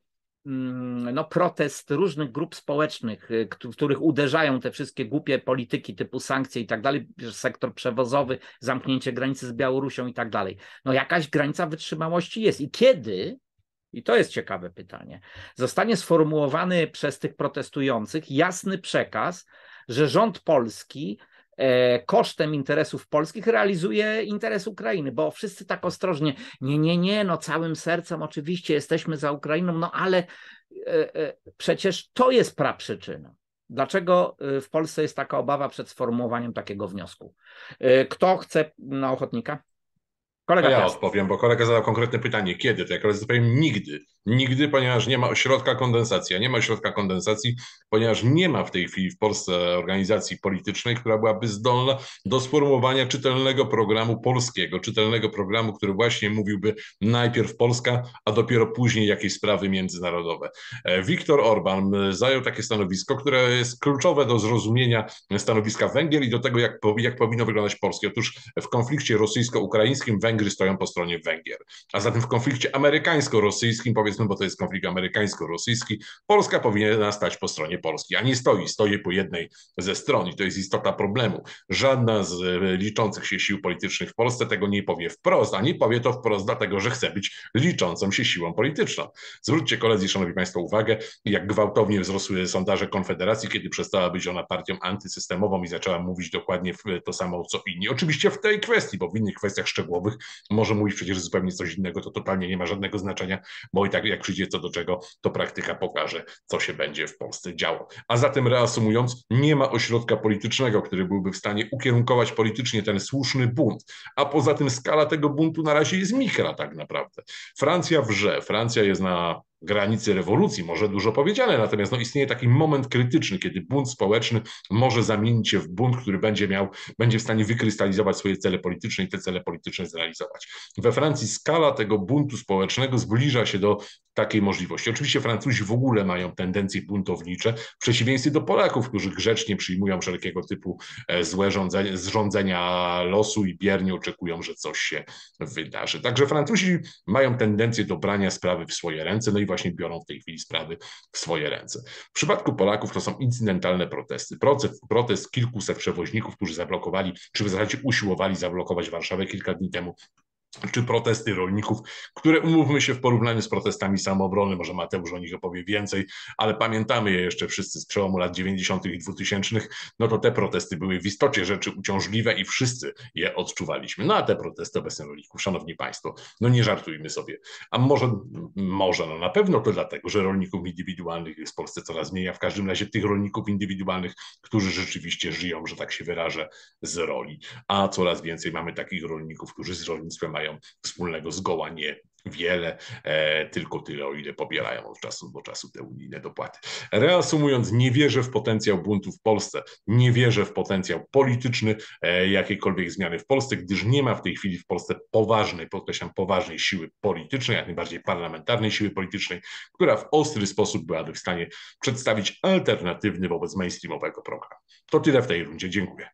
protest różnych grup społecznych, w których uderzają te wszystkie głupie polityki typu sankcje i tak dalej, sektor przewozowy, zamknięcie granicy z Białorusią i tak dalej. Jakaś granica wytrzymałości jest. I kiedy, i to jest ciekawe pytanie, zostanie sformułowany przez tych protestujących jasny przekaz, że rząd polski kosztem interesów polskich realizuje interes Ukrainy, bo wszyscy tak ostrożnie, nie, całym sercem oczywiście jesteśmy za Ukrainą, ale przecież to jest praprzyczyna. Dlaczego w Polsce jest taka obawa przed sformułowaniem takiego wniosku? Kto chce na ochotnika? Kolega ja odpowiem, bo kolega zadał konkretne pytanie. Kiedy? To ja koledzy powiem nigdy. Nigdy, ponieważ nie ma ośrodka kondensacji. A nie ma ośrodka kondensacji, ponieważ nie ma w tej chwili w Polsce organizacji politycznej, która byłaby zdolna do sformułowania czytelnego programu polskiego, czytelnego programu, który właśnie mówiłby najpierw Polska, a dopiero później jakieś sprawy międzynarodowe. Viktor Orban zajął takie stanowisko, które jest kluczowe do zrozumienia stanowiska Węgier i do tego, jak powinno wyglądać Polskie. Otóż w konflikcie rosyjsko-ukraińskim Węgry stoją po stronie Węgier, a zatem w konflikcie amerykańsko-rosyjskim, powiedzmy, bo to jest konflikt amerykańsko-rosyjski, Polska powinna stać po stronie Polski, a nie stoi po jednej ze stron i to jest istota problemu. Żadna z liczących się sił politycznych w Polsce tego nie powie wprost, a nie powie to wprost dlatego, że chce być liczącą się siłą polityczną. Zwróćcie, koledzy, szanowni państwo, uwagę, jak gwałtownie wzrosły sondaże Konfederacji, kiedy przestała być ona partią antysystemową i zaczęła mówić dokładnie to samo, co inni. Oczywiście w tej kwestii, bo w innych kwestiach szczegółowych może mówić przecież zupełnie coś innego, to totalnie nie ma żadnego znaczenia, bo i tak jak przyjdzie co do czego, to praktyka pokaże, co się będzie w Polsce działo. A zatem reasumując, nie ma ośrodka politycznego, który byłby w stanie ukierunkować politycznie ten słuszny bunt, a poza tym skala tego buntu na razie jest mikra tak naprawdę. Francja wrze, Francja jest na granicy rewolucji, może dużo powiedziane, natomiast no, istnieje taki moment krytyczny, kiedy bunt społeczny może zamienić się w bunt, który będzie w stanie wykrystalizować swoje cele polityczne i te cele polityczne zrealizować. We Francji skala tego buntu społecznego zbliża się do takiej możliwości. Oczywiście Francuzi w ogóle mają tendencje buntownicze, w przeciwieństwie do Polaków, którzy grzecznie przyjmują wszelkiego typu złe zrządzenia losu i biernie oczekują, że coś się wydarzy. Także Francuzi mają tendencję do brania sprawy w swoje ręce, no i właśnie biorą w tej chwili sprawy w swoje ręce. W przypadku Polaków to są incydentalne protesty. Protest kilkuset przewoźników, którzy zablokowali, czy w zasadzie usiłowali zablokować Warszawę kilka dni temu, czy protesty rolników, które, umówmy się, w porównaniu z protestami samoobrony, może Mateusz o nich opowie więcej, ale pamiętamy je jeszcze wszyscy z przełomu lat 90. i 2000, no to te protesty były w istocie rzeczy uciążliwe i wszyscy je odczuwaliśmy. No a te protesty obecnych rolników, szanowni państwo, no nie żartujmy sobie. A może, no na pewno to dlatego, że rolników indywidualnych jest w Polsce coraz mniej, a w każdym razie tych rolników indywidualnych, którzy rzeczywiście żyją, że tak się wyrażę, z roli. A coraz więcej mamy takich rolników, którzy z rolnictwem mają wspólnego zgoła niewiele, tylko tyle, o ile pobierają od czasu do czasu te unijne dopłaty. Reasumując, nie wierzę w potencjał buntu w Polsce, nie wierzę w potencjał polityczny jakiejkolwiek zmiany w Polsce, gdyż nie ma w tej chwili w Polsce poważnej, podkreślam, poważnej siły politycznej, jak najbardziej parlamentarnej siły politycznej, która w ostry sposób byłaby w stanie przedstawić alternatywny wobec mainstreamowego program. To tyle w tej rundzie. Dziękuję.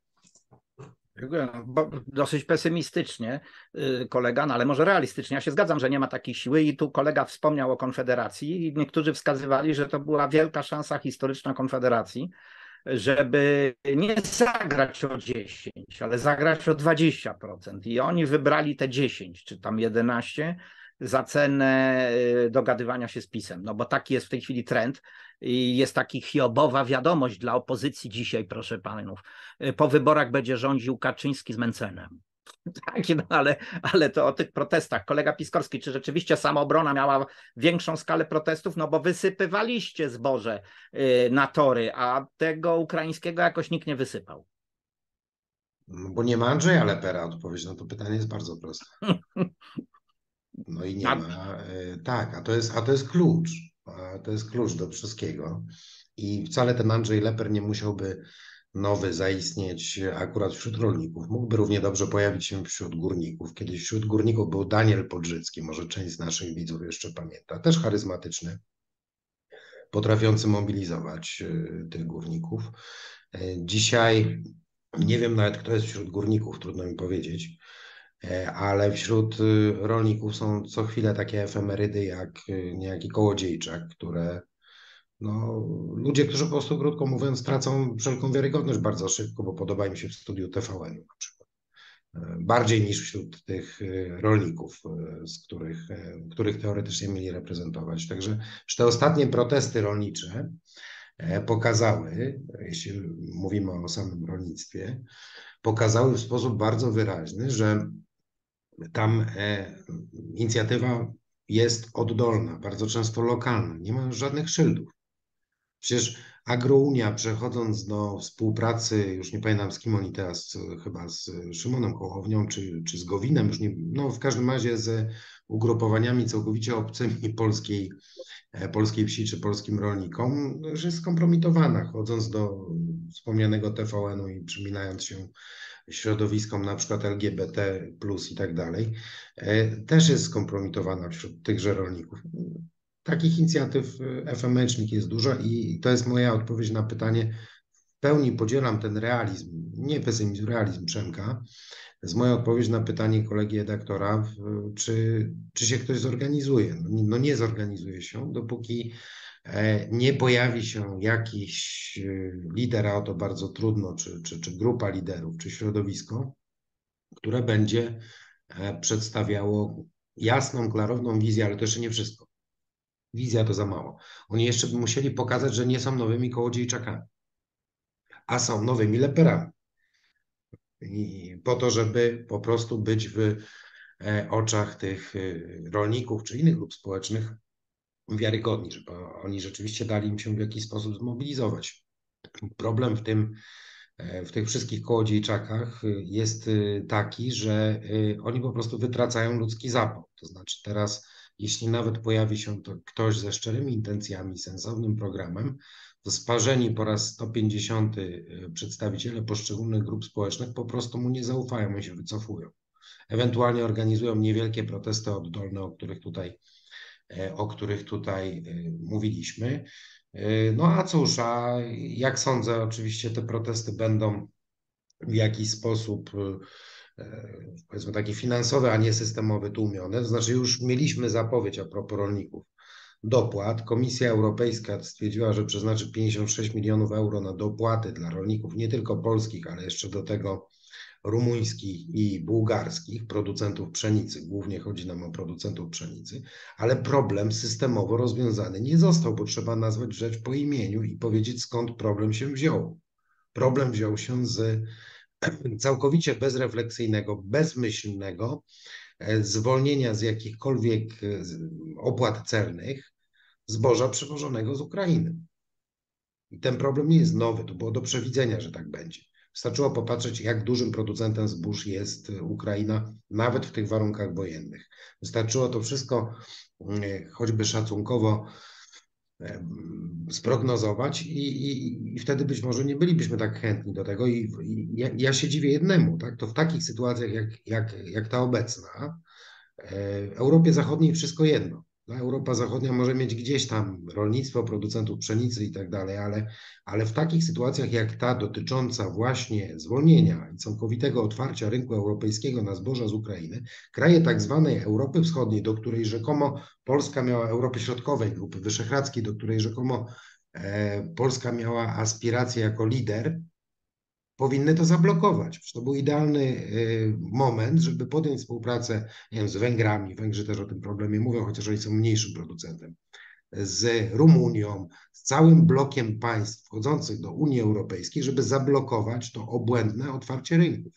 Dosyć pesymistycznie kolega, no ale może realistycznie. Ja się zgadzam, że nie ma takiej siły i tu kolega wspomniał o Konfederacji i niektórzy wskazywali, że to była wielka szansa historyczna Konfederacji, żeby nie zagrać o 10, ale zagrać o 20%. I oni wybrali te 10, czy tam 11 za cenę dogadywania się z PiS-em. No bo taki jest w tej chwili trend i jest taki hiobowa wiadomość dla opozycji dzisiaj, proszę panów. Po wyborach będzie rządził Kaczyński z Mencenem. Tak, no ale to o tych protestach. Kolega Piskorski, czy rzeczywiście Samoobrona miała większą skalę protestów? No bo wysypywaliście zboże na tory, a tego ukraińskiego jakoś nikt nie wysypał. No bo nie ma Andrzeja Lepera. Odpowiedź na to pytanie jest bardzo prosta. No i nie ma. Tak, a to jest klucz. To jest klucz do wszystkiego. I wcale ten Andrzej Leper nie musiałby nowy zaistnieć akurat wśród rolników. Mógłby równie dobrze pojawić się wśród górników. Kiedyś wśród górników był Daniel Podrzycki, może część z naszych widzów jeszcze pamięta. Też charyzmatyczny, potrafiący mobilizować tych górników. Dzisiaj nie wiem nawet, kto jest wśród górników, trudno mi powiedzieć, ale wśród rolników są co chwilę takie efemerydy jak niejaki Kołodziejczak, które no, ludzie, którzy po prostu, krótko mówiąc, tracą wszelką wiarygodność bardzo szybko, bo podoba im się w studiu TVN na przykład. Bardziej niż wśród tych rolników, których teoretycznie mieli reprezentować. Także te ostatnie protesty rolnicze pokazały, jeśli mówimy o samym rolnictwie, pokazały w sposób bardzo wyraźny, że tam inicjatywa jest oddolna, bardzo często lokalna, nie ma żadnych szyldów. Przecież Agrounia, przechodząc do współpracy, już nie pamiętam z kim oni teraz, chyba z Szymonem Hołownią czy z Gowinem, już nie, no w każdym razie z ugrupowaniami całkowicie obcymi polskiej wsi czy polskim rolnikom, już jest skompromitowana, chodząc do wspomnianego TVN-u i przyminając się środowiskom na przykład LGBT plus i tak dalej, też jest skompromitowana wśród tychże rolników. Takich inicjatyw efemycznych jest dużo i to jest moja odpowiedź na pytanie. W pełni podzielam ten realizm, nie pesymizm, realizm Przemka. To jest moja odpowiedź na pytanie kolegi redaktora, czy się ktoś zorganizuje. No nie zorganizuje się, dopóki nie pojawi się jakiś lider, a o to bardzo trudno, czy grupa liderów, czy środowisko, które będzie przedstawiało jasną, klarowną wizję, ale to jeszcze nie wszystko. Wizja to za mało. Oni jeszcze by musieli pokazać, że nie są nowymi Kołodziejczakami, a są nowymi Leperami. I po to, żeby po prostu być w oczach tych rolników czy innych grup społecznych wiarygodni, żeby oni rzeczywiście dali im się w jakiś sposób zmobilizować. Problem w tych wszystkich Kołodziejczakach jest taki, że oni po prostu wytracają ludzki zapał. To znaczy teraz jeśli nawet pojawi się to ktoś ze szczerymi intencjami, sensownym programem, to sparzeni po raz 150 przedstawiciele poszczególnych grup społecznych po prostu mu nie zaufają i się wycofują. Ewentualnie organizują niewielkie protesty oddolne, o których tutaj mówiliśmy. No a cóż, a jak sądzę, oczywiście te protesty będą w jakiś sposób, powiedzmy taki finansowy, a nie systemowy, tłumione. To znaczy już mieliśmy zapowiedź a propos rolników dopłat. Komisja Europejska stwierdziła, że przeznaczy 56 milionów euro na dopłaty dla rolników, nie tylko polskich, ale jeszcze do tego rumuńskich i bułgarskich producentów pszenicy. Głównie chodzi nam o producentów pszenicy, ale problem systemowo rozwiązany nie został, bo trzeba nazwać rzecz po imieniu i powiedzieć, skąd problem się wziął. Problem wziął się z całkowicie bezrefleksyjnego, bezmyślnego zwolnienia z jakichkolwiek opłat celnych zboża przywożonego z Ukrainy. I ten problem nie jest nowy, to było do przewidzenia, że tak będzie. Wystarczyło popatrzeć, jak dużym producentem zbóż jest Ukraina, nawet w tych warunkach wojennych. Wystarczyło to wszystko choćby szacunkowo sprognozować i wtedy być może nie bylibyśmy tak chętni do tego. I ja się dziwię jednemu, tak? To w takich sytuacjach jak ta obecna, Europie Zachodniej wszystko jedno. Europa Zachodnia może mieć gdzieś tam rolnictwo, producentów pszenicy i tak dalej, ale w takich sytuacjach jak ta dotycząca właśnie zwolnienia i całkowitego otwarcia rynku europejskiego na zboża z Ukrainy, kraje tak zwanej Europy Wschodniej, do której rzekomo Polska miała, Europy Środkowej, Grupy Wyszehradzkiej, do której rzekomo Polska miała aspiracje jako lider, powinny to zablokować. To był idealny moment, żeby podjąć współpracę, nie wiem, z Węgrami. Węgrzy też o tym problemie mówią, chociaż oni są mniejszym producentem. Z Rumunią, z całym blokiem państw wchodzących do Unii Europejskiej, żeby zablokować to obłędne otwarcie rynków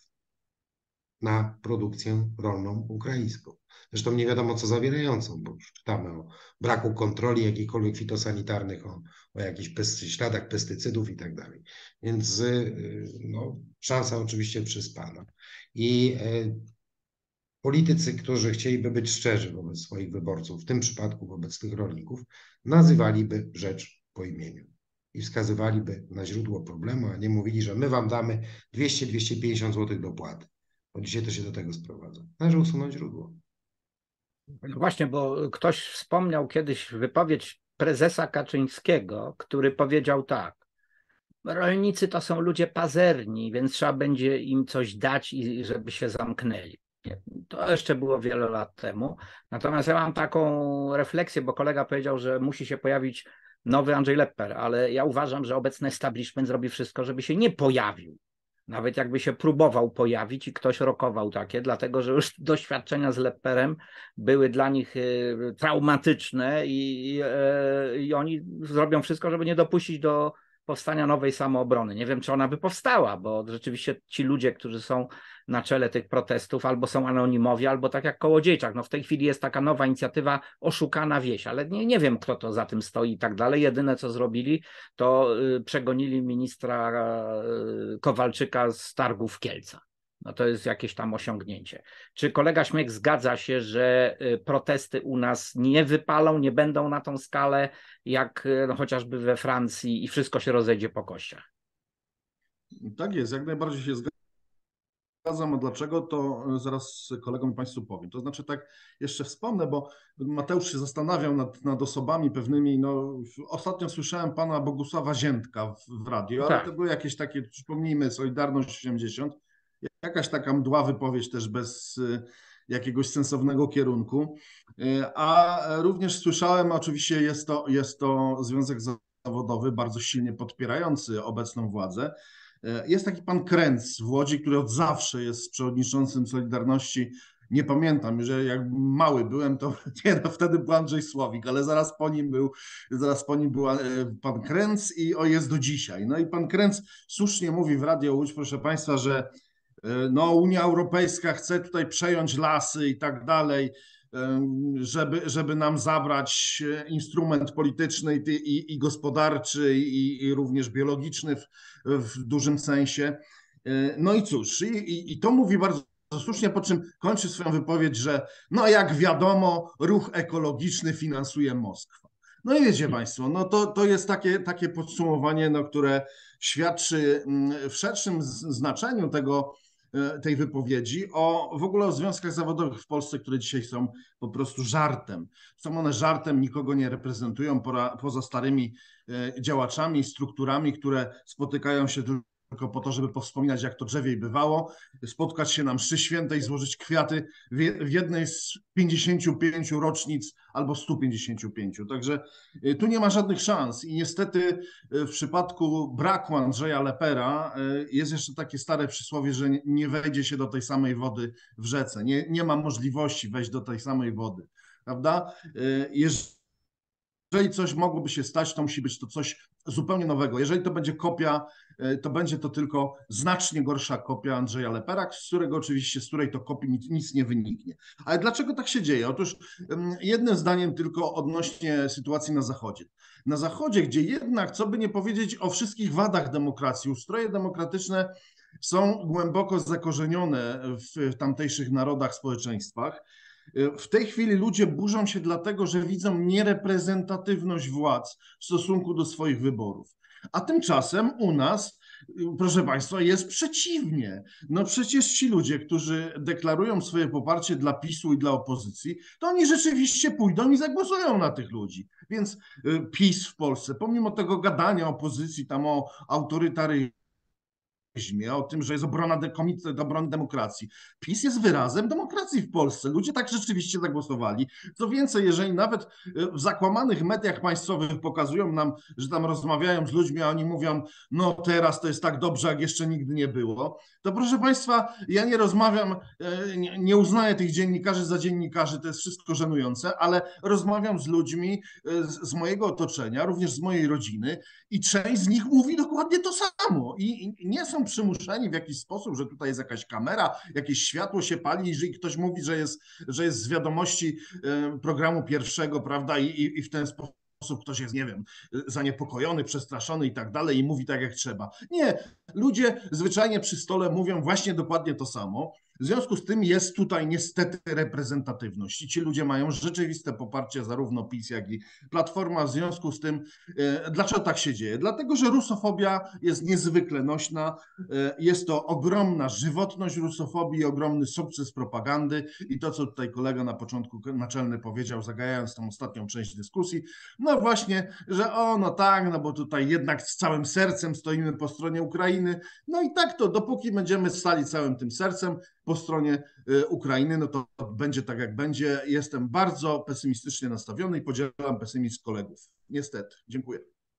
na produkcję rolną ukraińską. Zresztą nie wiadomo co zawierającą, bo czytamy o braku kontroli jakichkolwiek fitosanitarnych, o jakichś śladach pestycydów i tak dalej. Więc no, szansa oczywiście przyspana. I politycy, którzy chcieliby być szczerzy wobec swoich wyborców, w tym przypadku wobec tych rolników, nazywaliby rzecz po imieniu i wskazywaliby na źródło problemu, a nie mówili, że my wam damy 200-250 zł dopłaty. Bo dzisiaj to się do tego sprowadza. Należy usunąć źródło. No właśnie, bo ktoś wspomniał kiedyś wypowiedź prezesa Kaczyńskiego, który powiedział tak: rolnicy to są ludzie pazerni, więc trzeba będzie im coś dać i żeby się zamknęli. To jeszcze było wiele lat temu. Natomiast ja mam taką refleksję, bo kolega powiedział, że musi się pojawić nowy Andrzej Lepper, ale ja uważam, że obecny establishment zrobi wszystko, żeby się nie pojawił. Nawet jakby się próbował pojawić i ktoś rokował takie, dlatego że już doświadczenia z Lepperem były dla nich traumatyczne i oni zrobią wszystko, żeby nie dopuścić do powstania nowej samoobrony. Nie wiem, czy ona by powstała, bo rzeczywiście ci ludzie, którzy są na czele tych protestów, albo są anonimowi, albo tak jak Kołodziejczak. No w tej chwili jest taka nowa inicjatywa Oszukana Wieś, ale nie wiem, kto to za tym stoi i tak dalej. Jedyne, co zrobili, to przegonili ministra Kowalczyka z targów w Kielcach. No to jest jakieś tam osiągnięcie. Czy kolega Śmiech zgadza się, że protesty u nas nie wypalą, nie będą na tą skalę, jak no, chociażby we Francji i wszystko się rozejdzie po kościach? Tak jest, jak najbardziej się zgadzam. A dlaczego, to zaraz kolegom i Państwu powiem. To znaczy tak, jeszcze wspomnę, bo Mateusz się zastanawiał nad osobami pewnymi. No, ostatnio słyszałem pana Bogusława Ziętka w radiu, ale to były jakieś takie, przypomnijmy, Solidarność 80, jakaś taka mdła wypowiedź też bez jakiegoś sensownego kierunku. A również słyszałem, oczywiście jest to związek zawodowy bardzo silnie podpierający obecną władzę. Jest taki pan Kręc w Łodzi, który od zawsze jest przewodniczącym Solidarności. Nie pamiętam, że jak mały byłem, to nie, no wtedy był Andrzej Słowik, ale zaraz po nim był pan Kręc i jest do dzisiaj. No i pan Kręc słusznie mówi w Radio Łódź, proszę państwa, że no, Unia Europejska chce tutaj przejąć lasy i tak dalej, żeby nam zabrać instrument polityczny i gospodarczy i również biologiczny w dużym sensie. No i cóż, i to mówi bardzo słusznie, po czym kończy swoją wypowiedź, że no jak wiadomo, ruch ekologiczny finansuje Moskwa. No i wiecie Państwo, no to jest takie podsumowanie, no, które świadczy w szerszym znaczeniu tej wypowiedzi w ogóle o związkach zawodowych w Polsce, które dzisiaj są po prostu żartem. Są one żartem, nikogo nie reprezentują poza starymi działaczami, strukturami, które spotykają się tylko po to, żeby powspominać, jak to drzewiej bywało, spotkać się na mszy świętej, złożyć kwiaty w jednej z 55 rocznic albo 155. Także tu nie ma żadnych szans i niestety w przypadku braku Andrzeja Lepera jest jeszcze takie stare przysłowie, że nie wejdzie się do tej samej wody w rzece. Nie ma możliwości wejść do tej samej wody, prawda? Jeżeli coś mogłoby się stać, to musi być to coś zupełnie nowego. Jeżeli to będzie kopia, to będzie to tylko znacznie gorsza kopia Andrzeja Lepera, z której to kopii nic nie wyniknie. Ale dlaczego tak się dzieje? Otóż jednym zdaniem tylko odnośnie sytuacji na Zachodzie. Na Zachodzie, gdzie jednak, co by nie powiedzieć o wszystkich wadach demokracji, ustroje demokratyczne są głęboko zakorzenione w tamtejszych narodach, społeczeństwach, w tej chwili ludzie burzą się dlatego, że widzą niereprezentatywność władz w stosunku do swoich wyborów. A tymczasem u nas, proszę Państwa, jest przeciwnie. No przecież ci ludzie, którzy deklarują swoje poparcie dla PiS-u i dla opozycji, to oni rzeczywiście pójdą i zagłosują na tych ludzi. Więc PiS w Polsce, pomimo tego gadania opozycji tam o autorytaryzmie, o tym, że jest komitet obrony demokracji. PiS jest wyrazem demokracji w Polsce. Ludzie tak rzeczywiście zagłosowali. Co więcej, jeżeli nawet w zakłamanych mediach państwowych pokazują nam, że tam rozmawiają z ludźmi, a oni mówią, no teraz to jest tak dobrze, jak jeszcze nigdy nie było, to proszę Państwa, ja nie rozmawiam, nie uznaję tych dziennikarzy za dziennikarzy, to jest wszystko żenujące, ale rozmawiam z ludźmi z mojego otoczenia, również z mojej rodziny i część z nich mówi dokładnie to samo i nie są przymuszeni w jakiś sposób, że tutaj jest jakaś kamera, jakieś światło się pali, jeżeli ktoś mówi, że jest z wiadomości programu pierwszego, prawda, i w ten sposób ktoś jest, nie wiem, zaniepokojony, przestraszony i tak dalej i mówi tak jak trzeba. Nie, ludzie zwyczajnie przy stole mówią właśnie dokładnie to samo. W związku z tym jest tutaj niestety reprezentatywność i ci ludzie mają rzeczywiste poparcie zarówno PiS, jak i Platforma. W związku z tym, dlaczego tak się dzieje? Dlatego, że rusofobia jest niezwykle nośna, jest to ogromna żywotność rusofobii, ogromny sukces propagandy i to, co tutaj kolega na początku naczelny powiedział, zagajając tą ostatnią część dyskusji, no właśnie, że no tak, no bo tutaj jednak z całym sercem stoimy po stronie Ukrainy, no i tak to, dopóki będziemy stali całym tym sercem po stronie Ukrainy, no to będzie tak, jak będzie. Jestem bardzo pesymistycznie nastawiony i podzielam pesymizm kolegów. Niestety. Dziękuję.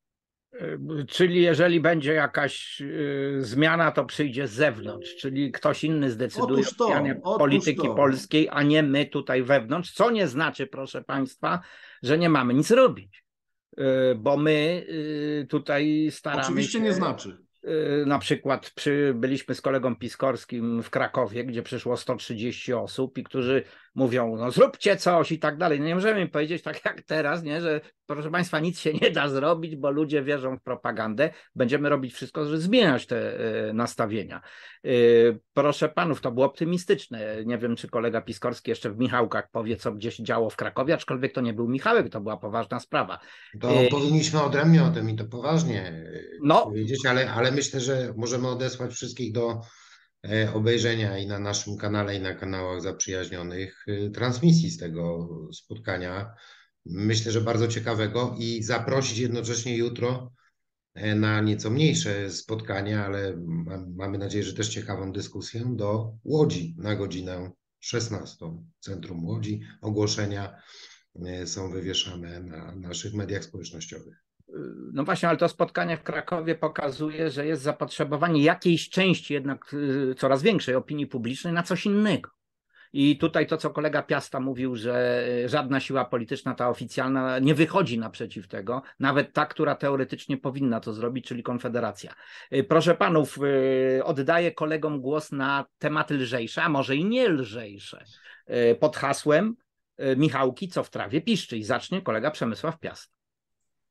Czyli jeżeli będzie jakaś zmiana, to przyjdzie z zewnątrz, czyli ktoś inny zdecyduje o zmianie polityki polskiej, a nie my tutaj wewnątrz, co nie znaczy, proszę Państwa, że nie mamy nic robić, bo my tutaj staramy się... Oczywiście nie znaczy. Na przykład byliśmy z kolegą Piskorskim w Krakowie, gdzie przyszło 130 osób i którzy mówią, no zróbcie coś i tak dalej. No nie możemy im powiedzieć tak jak teraz, nie, że proszę Państwa, nic się nie da zrobić, bo ludzie wierzą w propagandę. Będziemy robić wszystko, żeby zmieniać te nastawienia. Proszę Panów, to było optymistyczne. Nie wiem, czy kolega Piskorski jeszcze w Michałkach powie, co gdzieś działo w Krakowie, aczkolwiek to nie był Michałek, to była poważna sprawa. To powinniśmy odrębnie o tym i to poważnie powiedzieć, ale myślę, że możemy odesłać wszystkich do obejrzenia i na naszym kanale, i na kanałach zaprzyjaźnionych transmisji z tego spotkania. Myślę, że bardzo ciekawego i zaprosić jednocześnie jutro na nieco mniejsze spotkanie, ale mamy nadzieję, że też ciekawą dyskusję do Łodzi na godzinę 16. Centrum Łodzi. Ogłoszenia są wywieszane na naszych mediach społecznościowych. No właśnie, ale to spotkanie w Krakowie pokazuje, że jest zapotrzebowanie jakiejś części jednak coraz większej opinii publicznej na coś innego. I tutaj to, co kolega Piasta mówił, że żadna siła polityczna, ta oficjalna, nie wychodzi naprzeciw tego, nawet ta, która teoretycznie powinna to zrobić, czyli Konfederacja. Proszę panów, oddaję kolegom głos na tematy lżejsze, a może i nie lżejsze, pod hasłem Michałki, co w trawie piszczy. I zacznie kolega Przemysław Piasta.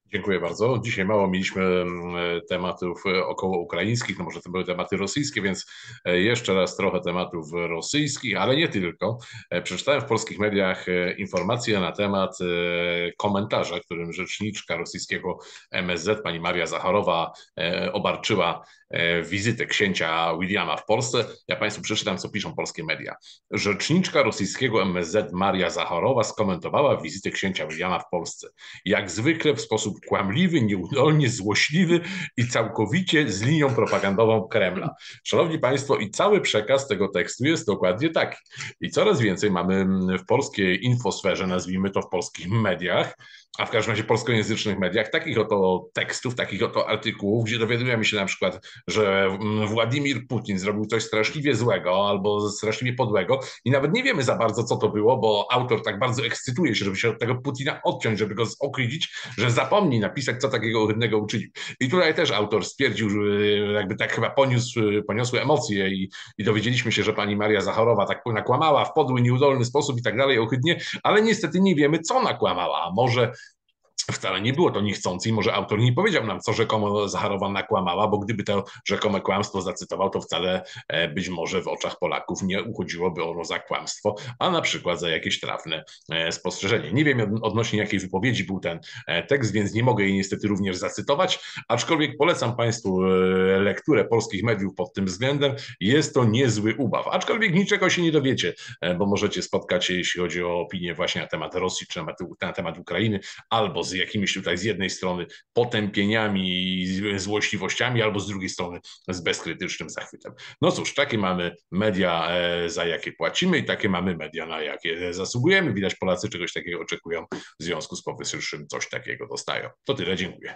Dziękuję bardzo. Dzisiaj mało mieliśmy tematów około ukraińskich, no może to były tematy rosyjskie, więc jeszcze raz trochę tematów rosyjskich, ale nie tylko. Przeczytałem w polskich mediach informacje na temat komentarza, którym rzeczniczka rosyjskiego MSZ, pani Maria Zacharowa, obarczyła wizytę księcia Williama w Polsce. Ja Państwu przeczytam, co piszą polskie media. Rzeczniczka rosyjskiego MSZ Maria Zacharowa skomentowała wizytę księcia Williama w Polsce. Jak zwykle w sposób kłamliwy, nieudolnie, złośliwy i całkowicie z linią propagandową Kremla. Szanowni Państwo, i cały przekaz tego tekstu jest dokładnie taki. I coraz więcej mamy w polskiej infosferze, nazwijmy to w polskich mediach, a w każdym razie polskojęzycznych mediach, takich oto tekstów, takich oto artykułów, gdzie dowiadujemy się na przykład, że Władimir Putin zrobił coś straszliwie złego albo straszliwie podłego i nawet nie wiemy za bardzo, co to było, bo autor tak bardzo ekscytuje się, żeby się od tego Putina odciąć, żeby go zokrzydzić, że zapomni napisać, co takiego ohydnego uczynił. I tutaj też autor stwierdził, że jakby tak chyba poniosły emocje i dowiedzieliśmy się, że pani Maria Zacharowa tak nakłamała w podły, nieudolny sposób i tak dalej, ohydnie, ale niestety nie wiemy, co nakłamała. A może wcale nie było to niechcący i może autor nie powiedział nam, co rzekomo Zacharowa nakłamała, bo gdyby to rzekome kłamstwo zacytował, to wcale być może w oczach Polaków nie uchodziłoby ono za kłamstwo, a na przykład za jakieś trafne spostrzeżenie. Nie wiem odnośnie jakiej wypowiedzi był ten tekst, więc nie mogę jej niestety również zacytować, aczkolwiek polecam Państwu lekturę polskich mediów pod tym względem. Jest to niezły ubaw, aczkolwiek niczego się nie dowiecie, bo możecie spotkać się, jeśli chodzi o opinię właśnie na temat Rosji czy na temat Ukrainy, albo z jakimiś tutaj z jednej strony potępieniami i złośliwościami, albo z drugiej strony z bezkrytycznym zachwytem. No cóż, takie mamy media, za jakie płacimy i takie mamy media, na jakie zasługujemy. Widać, Polacy czegoś takiego oczekują, w związku z powyższym coś takiego dostają. To tyle, dziękuję.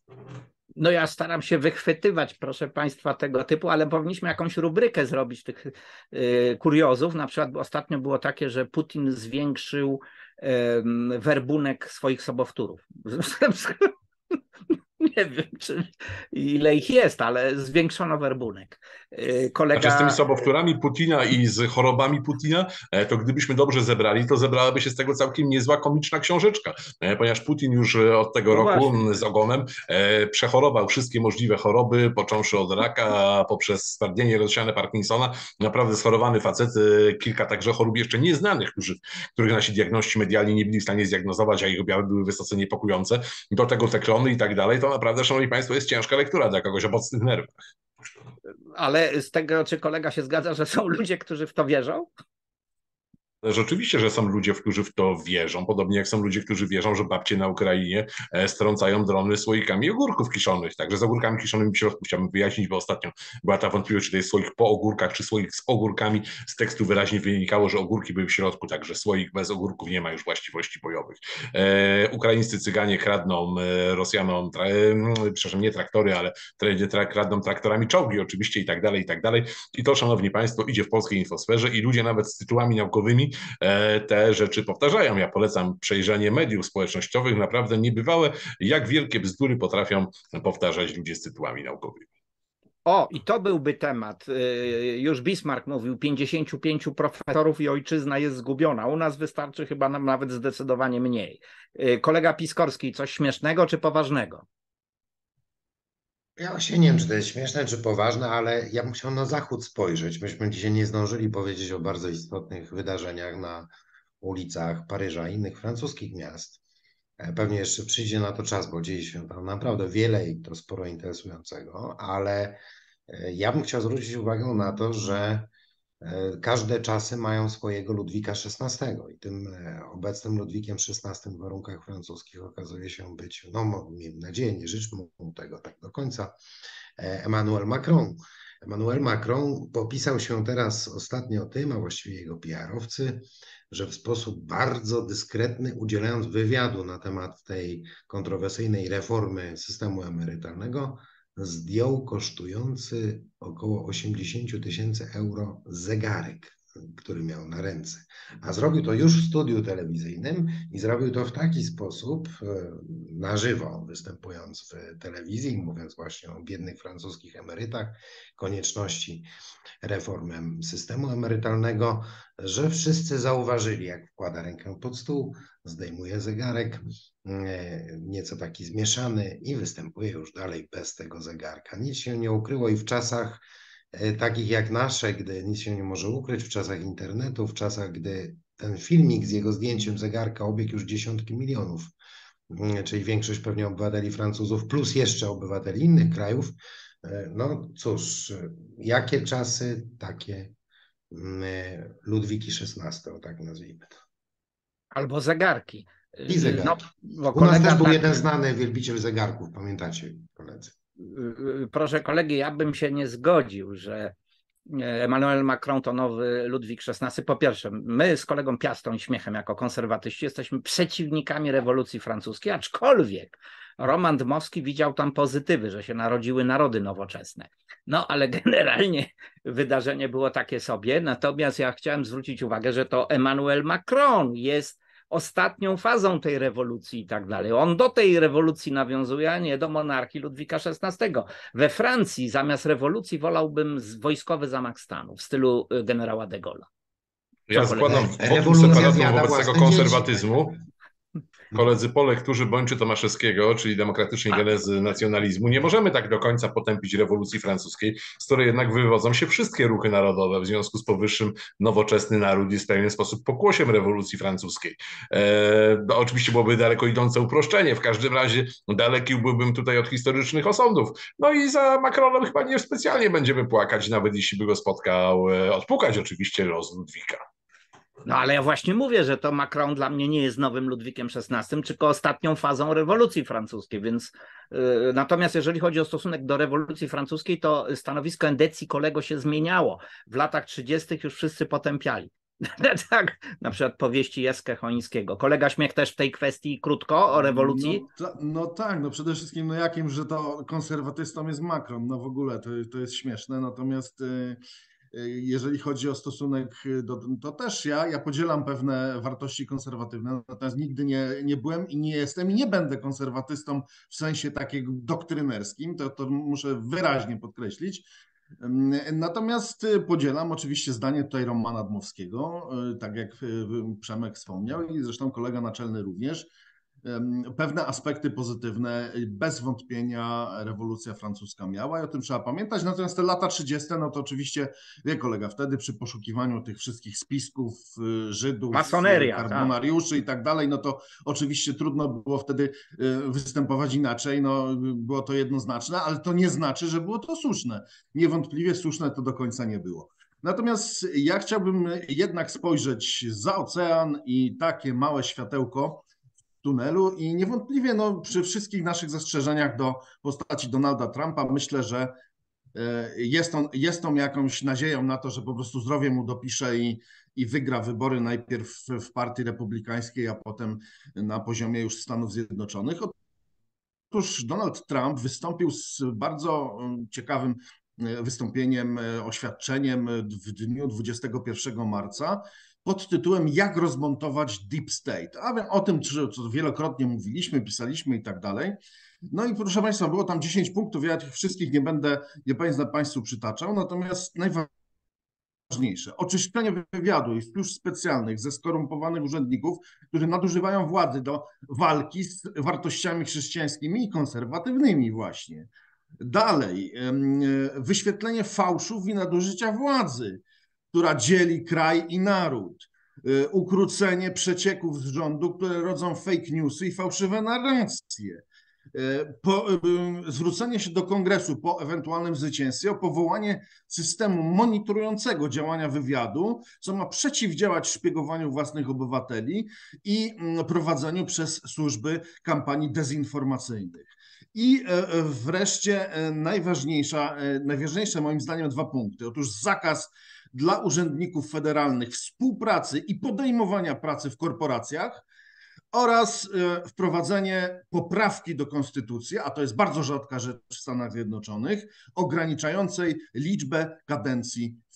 No ja staram się wychwytywać, proszę Państwa, tego typu, ale powinniśmy jakąś rubrykę zrobić tych kuriozów. Na przykład ostatnio było takie, że Putin zwiększył werbunek swoich sobowtórów. Nie wiem, ile ich jest, ale zwiększono werbunek. Znaczy z tymi sobowtórami Putina i z chorobami Putina, to gdybyśmy dobrze zebrali, to zebrałaby się z tego całkiem niezła komiczna książeczka, ponieważ Putin już od tego roku z ogonem przechorował wszystkie możliwe choroby, począwszy od raka, poprzez stwardnienie rozsiane Parkinsona, naprawdę schorowany facet, kilka także chorób jeszcze nieznanych, których nasi diagności medialni nie byli w stanie zdiagnozować, a ich objawy były wysoce niepokojące. Do tego te klony i tak dalej, to naprawdę, szanowni Państwo, jest ciężka lektura dla kogoś o mocnych nerwach. Ale z tego, czy kolega się zgadza, że są ludzie, którzy w to wierzą? Rzeczywiście, że są ludzie, którzy w to wierzą, podobnie jak są ludzie, którzy wierzą, że babcie na Ukrainie strącają drony słoikami ogórków kiszonych. Także z ogórkami kiszonymi w środku chciałbym wyjaśnić, bo ostatnio była ta wątpliwość, czy to jest słoik po ogórkach, czy słoik z ogórkami. Z tekstu wyraźnie wynikało, że ogórki były w środku, także słoik bez ogórków nie ma już właściwości bojowych. Ukraińscy cyganie kradną Rosjanom, przepraszam, nie traktory, ale kradną traktorami czołgi oczywiście i tak dalej, i tak dalej. I to, szanowni Państwo, idzie w polskiej infosferze i ludzie nawet z tytułami naukowymi te rzeczy powtarzają. Ja polecam przejrzenie mediów społecznościowych, naprawdę niebywałe, jak wielkie bzdury potrafią powtarzać ludzie z tytułami naukowymi. O, i to byłby temat. Już Bismarck mówił, 55 profesorów i ojczyzna jest zgubiona. U nas wystarczy chyba nam nawet zdecydowanie mniej. Kolega Piskorski, coś śmiesznego czy poważnego? Ja właśnie nie wiem, czy to jest śmieszne, czy poważne, ale ja bym chciał na zachód spojrzeć. Myśmy dzisiaj nie zdążyli powiedzieć o bardzo istotnych wydarzeniach na ulicach Paryża i innych francuskich miast. Pewnie jeszcze przyjdzie na to czas, bo dzieje się tam naprawdę wiele i to sporo interesującego, ale ja bym chciał zwrócić uwagę na to, że każde czasy mają swojego Ludwika XVI i tym obecnym Ludwikiem XVI w warunkach francuskich okazuje się być, no miejmy nadzieję, nie życzmy mu tego tak do końca, Emmanuel Macron. Emmanuel Macron popisał się teraz ostatnio tym, a właściwie jego PR-owcy, że w sposób bardzo dyskretny, udzielając wywiadu na temat tej kontrowersyjnej reformy systemu emerytalnego, zdjął kosztujący około 80 000 euro zegarek który miał na ręce. A zrobił to już w studiu telewizyjnym i zrobił to w taki sposób, na żywo występując w telewizji, mówiąc właśnie o biednych francuskich emerytach, konieczności reformy systemu emerytalnego, że wszyscy zauważyli, jak wkłada rękę pod stół, zdejmuje zegarek, nieco taki zmieszany i występuje już dalej bez tego zegarka. Nic się nie ukryło i w czasach takich jak nasze, gdy nic się nie może ukryć, w czasach internetu, w czasach, gdy ten filmik z jego zdjęciem zegarka obiegł już dziesiątki milionów, czyli większość pewnie obywateli Francuzów, plus jeszcze obywateli innych krajów. No cóż, jakie czasy, takie Ludwiki XVI, tak nazwijmy to. Albo zegarki. I zegarki. No, U nas też był jeden znany wielbiciel zegarków, pamiętacie, koledzy? Proszę kolegi, ja bym się nie zgodził, że Emmanuel Macron to nowy Ludwik XVI. Po pierwsze, my z kolegą Piastą i Śmiechem jako konserwatyści jesteśmy przeciwnikami rewolucji francuskiej, aczkolwiek Roman Dmowski widział tam pozytywy, że się narodziły narody nowoczesne. No ale generalnie wydarzenie było takie sobie, natomiast ja chciałem zwrócić uwagę, że to Emmanuel Macron jest ostatnią fazą tej rewolucji i tak dalej. On do tej rewolucji nawiązuje, a nie do monarchii Ludwika XVI. We Francji zamiast rewolucji wolałbym wojskowy zamach stanu w stylu generała de Gaulle'a. Ja składam wotum separatum wobec tego konserwatyzmu. Koledzy po lekturze Bończy Tomaszewskiego, czyli demokratycznej genezy nacjonalizmu, nie możemy tak do końca potępić rewolucji francuskiej, z której jednak wywodzą się wszystkie ruchy narodowe. W związku z powyższym nowoczesny naród jest w pewien sposób pokłosiem rewolucji francuskiej. Oczywiście byłoby daleko idące uproszczenie, w każdym razie daleki byłbym tutaj od historycznych osądów. No i za Macronem chyba nie specjalnie będziemy płakać, nawet jeśli by go spotkał, odpukać oczywiście los Ludwika. No ale ja właśnie mówię, że to Macron dla mnie nie jest nowym Ludwikiem XVI, tylko ostatnią fazą rewolucji francuskiej, więc natomiast jeżeli chodzi o stosunek do rewolucji francuskiej, to stanowisko Endecji Collego się zmieniało. W latach 30. już wszyscy potępiali. Tak, na przykład powieści Jeske Chońskiego. Kolega Śmiech też w tej kwestii krótko o rewolucji? No tak, no przede wszystkim no jakim, że to konserwatystą jest Macron, no w ogóle to jest śmieszne, natomiast jeżeli chodzi o stosunek to też ja podzielam pewne wartości konserwatywne, natomiast nigdy nie byłem i nie jestem i nie będę konserwatystą w sensie takiego doktrynerskim, to muszę wyraźnie podkreślić. Natomiast podzielam oczywiście zdanie tutaj Romana Dmowskiego, tak jak Przemek wspomniał i zresztą kolega naczelny również. Pewne aspekty pozytywne bez wątpienia rewolucja francuska miała i o tym trzeba pamiętać. Natomiast te lata 30, no to oczywiście, wie kolega, wtedy przy poszukiwaniu tych wszystkich spisków Żydów, masoneria, karbonariuszy i tak dalej, no to oczywiście trudno było wtedy występować inaczej, no było to jednoznaczne, ale to nie znaczy, że było to słuszne. Niewątpliwie słuszne to do końca nie było. Natomiast ja chciałbym jednak spojrzeć za ocean i takie małe światełko tunelu i niewątpliwie no, przy wszystkich naszych zastrzeżeniach do postaci Donalda Trumpa myślę, że jest tą jakąś nadzieją na to, że po prostu zdrowie mu dopisze i wygra wybory najpierw w partii republikańskiej, a potem na poziomie już Stanów Zjednoczonych. Otóż Donald Trump wystąpił z bardzo ciekawym wystąpieniem, oświadczeniem w dniu 21 marca pod tytułem Jak rozmontować Deep State. A wiem o tym, co wielokrotnie mówiliśmy, pisaliśmy i tak dalej. No i proszę Państwa, było tam 10 punktów, ja tych wszystkich nie będę Państwu przytaczał, natomiast najważniejsze, oczyszczenie wywiadu i służb specjalnych ze skorumpowanych urzędników, którzy nadużywają władzy do walki z wartościami chrześcijańskimi i konserwatywnymi właśnie. Dalej, wyświetlenie fałszów i nadużycia władzy, która dzieli kraj i naród. Ukrócenie przecieków z rządu, które rodzą fake newsy i fałszywe narracje. Zwrócenie się do Kongresu po ewentualnym zwycięstwie o powołanie systemu monitorującego działania wywiadu, co ma przeciwdziałać szpiegowaniu własnych obywateli i prowadzeniu przez służby kampanii dezinformacyjnych. I wreszcie najważniejsze moim zdaniem 2 punkty. Otóż zakaz dla urzędników federalnych współpracy i podejmowania pracy w korporacjach oraz wprowadzenie poprawki do konstytucji, a to jest bardzo rzadka rzecz w Stanach Zjednoczonych, ograniczającej liczbę kadencji w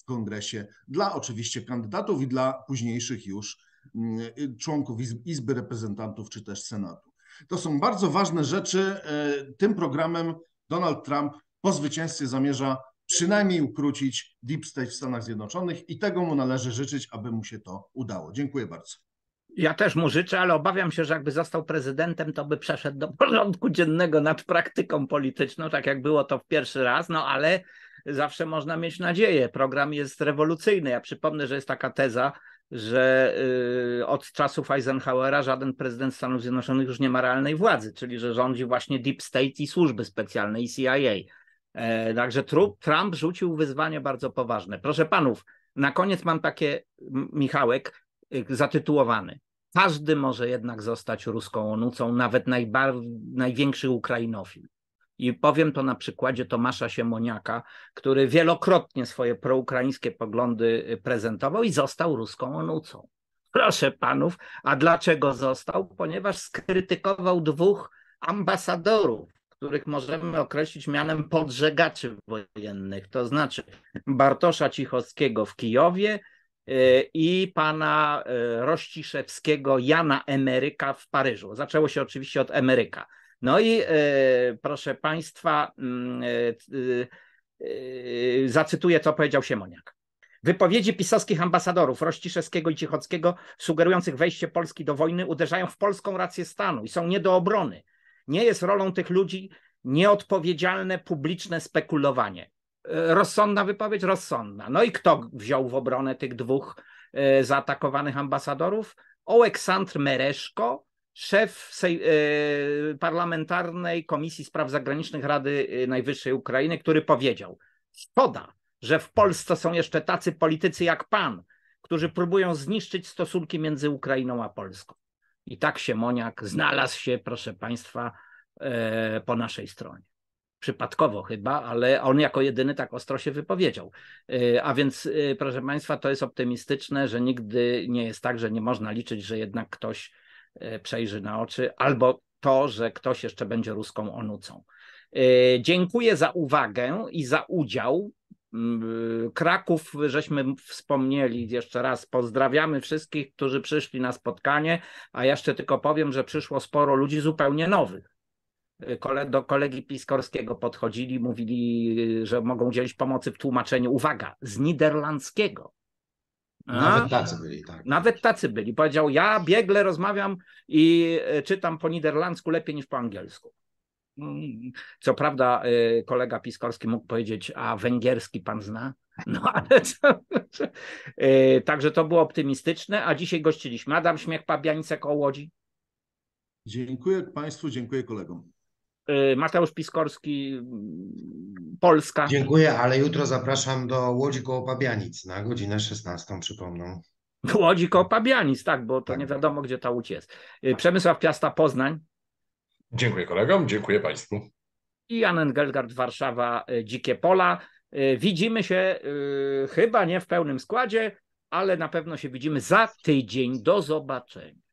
kongresie dla oczywiście kandydatów i dla późniejszych już członków Izby Reprezentantów czy też Senatu. To są bardzo ważne rzeczy. Tym programem Donald Trump po zwycięstwie zamierza przynajmniej ukrócić Deep State w Stanach Zjednoczonych i tego mu należy życzyć, aby mu się to udało. Dziękuję bardzo. Ja też mu życzę, ale obawiam się, że jakby został prezydentem, to by przeszedł do porządku dziennego nad praktyką polityczną, tak jak było to w pierwszy raz, no ale zawsze można mieć nadzieję. Program jest rewolucyjny. Ja przypomnę, że jest taka teza, że od czasów Eisenhowera żaden prezydent Stanów Zjednoczonych już nie ma realnej władzy, czyli że rządzi właśnie Deep State i służby specjalne i CIA. Także Trump rzucił wyzwanie bardzo poważne. Proszę panów, na koniec mam takie, Michałek, zatytułowany: każdy może jednak zostać ruską onucą, nawet największy ukrainofil. I powiem to na przykładzie Tomasza Siemoniaka, który wielokrotnie swoje proukraińskie poglądy prezentował i został ruską onucą. Proszę panów, a dlaczego został? Ponieważ skrytykował 2 ambasadorów, których możemy określić mianem podżegaczy wojennych, to znaczy Bartosza Cichockiego w Kijowie i pana Rościszewskiego Jana Emeryka w Paryżu. Zaczęło się oczywiście od Emeryka. No i proszę państwa, zacytuję, co powiedział Siemoniak. Wypowiedzi pisowskich ambasadorów Rościszewskiego i Cichockiego sugerujących wejście Polski do wojny uderzają w polską rację stanu i są nie do obrony. Nie jest rolą tych ludzi nieodpowiedzialne publiczne spekulowanie. Rozsądna wypowiedź? Rozsądna. No i kto wziął w obronę tych 2 zaatakowanych ambasadorów? Oleksandr Mereszko, szef Parlamentarnej Komisji Spraw Zagranicznych Rady Najwyższej Ukrainy, który powiedział: szkoda, że w Polsce są jeszcze tacy politycy jak pan, którzy próbują zniszczyć stosunki między Ukrainą a Polską. I tak Siemoniak znalazł się, proszę państwa, po naszej stronie. Przypadkowo chyba, ale on jako jedyny tak ostro się wypowiedział. A więc, proszę państwa, to jest optymistyczne, że nigdy nie jest tak, że nie można liczyć, że jednak ktoś przejrzy na oczy, albo to, że ktoś jeszcze będzie ruską onucą. Dziękuję za uwagę i za udział. Kraków żeśmy wspomnieli jeszcze raz. Pozdrawiamy wszystkich, którzy przyszli na spotkanie, a jeszcze tylko powiem, że przyszło sporo ludzi zupełnie nowych. Do kolegi Piskorskiego podchodzili, mówili, że mogą udzielić pomocy w tłumaczeniu, uwaga, z niderlandzkiego. Nawet tacy byli, tak. Nawet tacy byli. Powiedział: ja biegle rozmawiam i czytam po niderlandzku lepiej niż po angielsku. Co prawda kolega Piskorski mógł powiedzieć: a węgierski pan zna? No ale co? Także to było optymistyczne, a dzisiaj gościliśmy Adam Śmiech-Pabianice koło Łodzi. Dziękuję państwu, dziękuję kolegom. Mateusz Piskorski, Polska. Dziękuję, ale jutro zapraszam do Łodzi koło Pabianic na godzinę 16, przypomnę. Łodzi koło Pabianic, tak, bo to nie wiadomo, gdzie ta Łódź jest. Przemysław Piasta, Poznań. Dziękuję kolegom, dziękuję państwu. I Jan Engelgard, Warszawa, Dzikie Pola. Widzimy się chyba nie w pełnym składzie, ale na pewno się widzimy za tydzień. Do zobaczenia.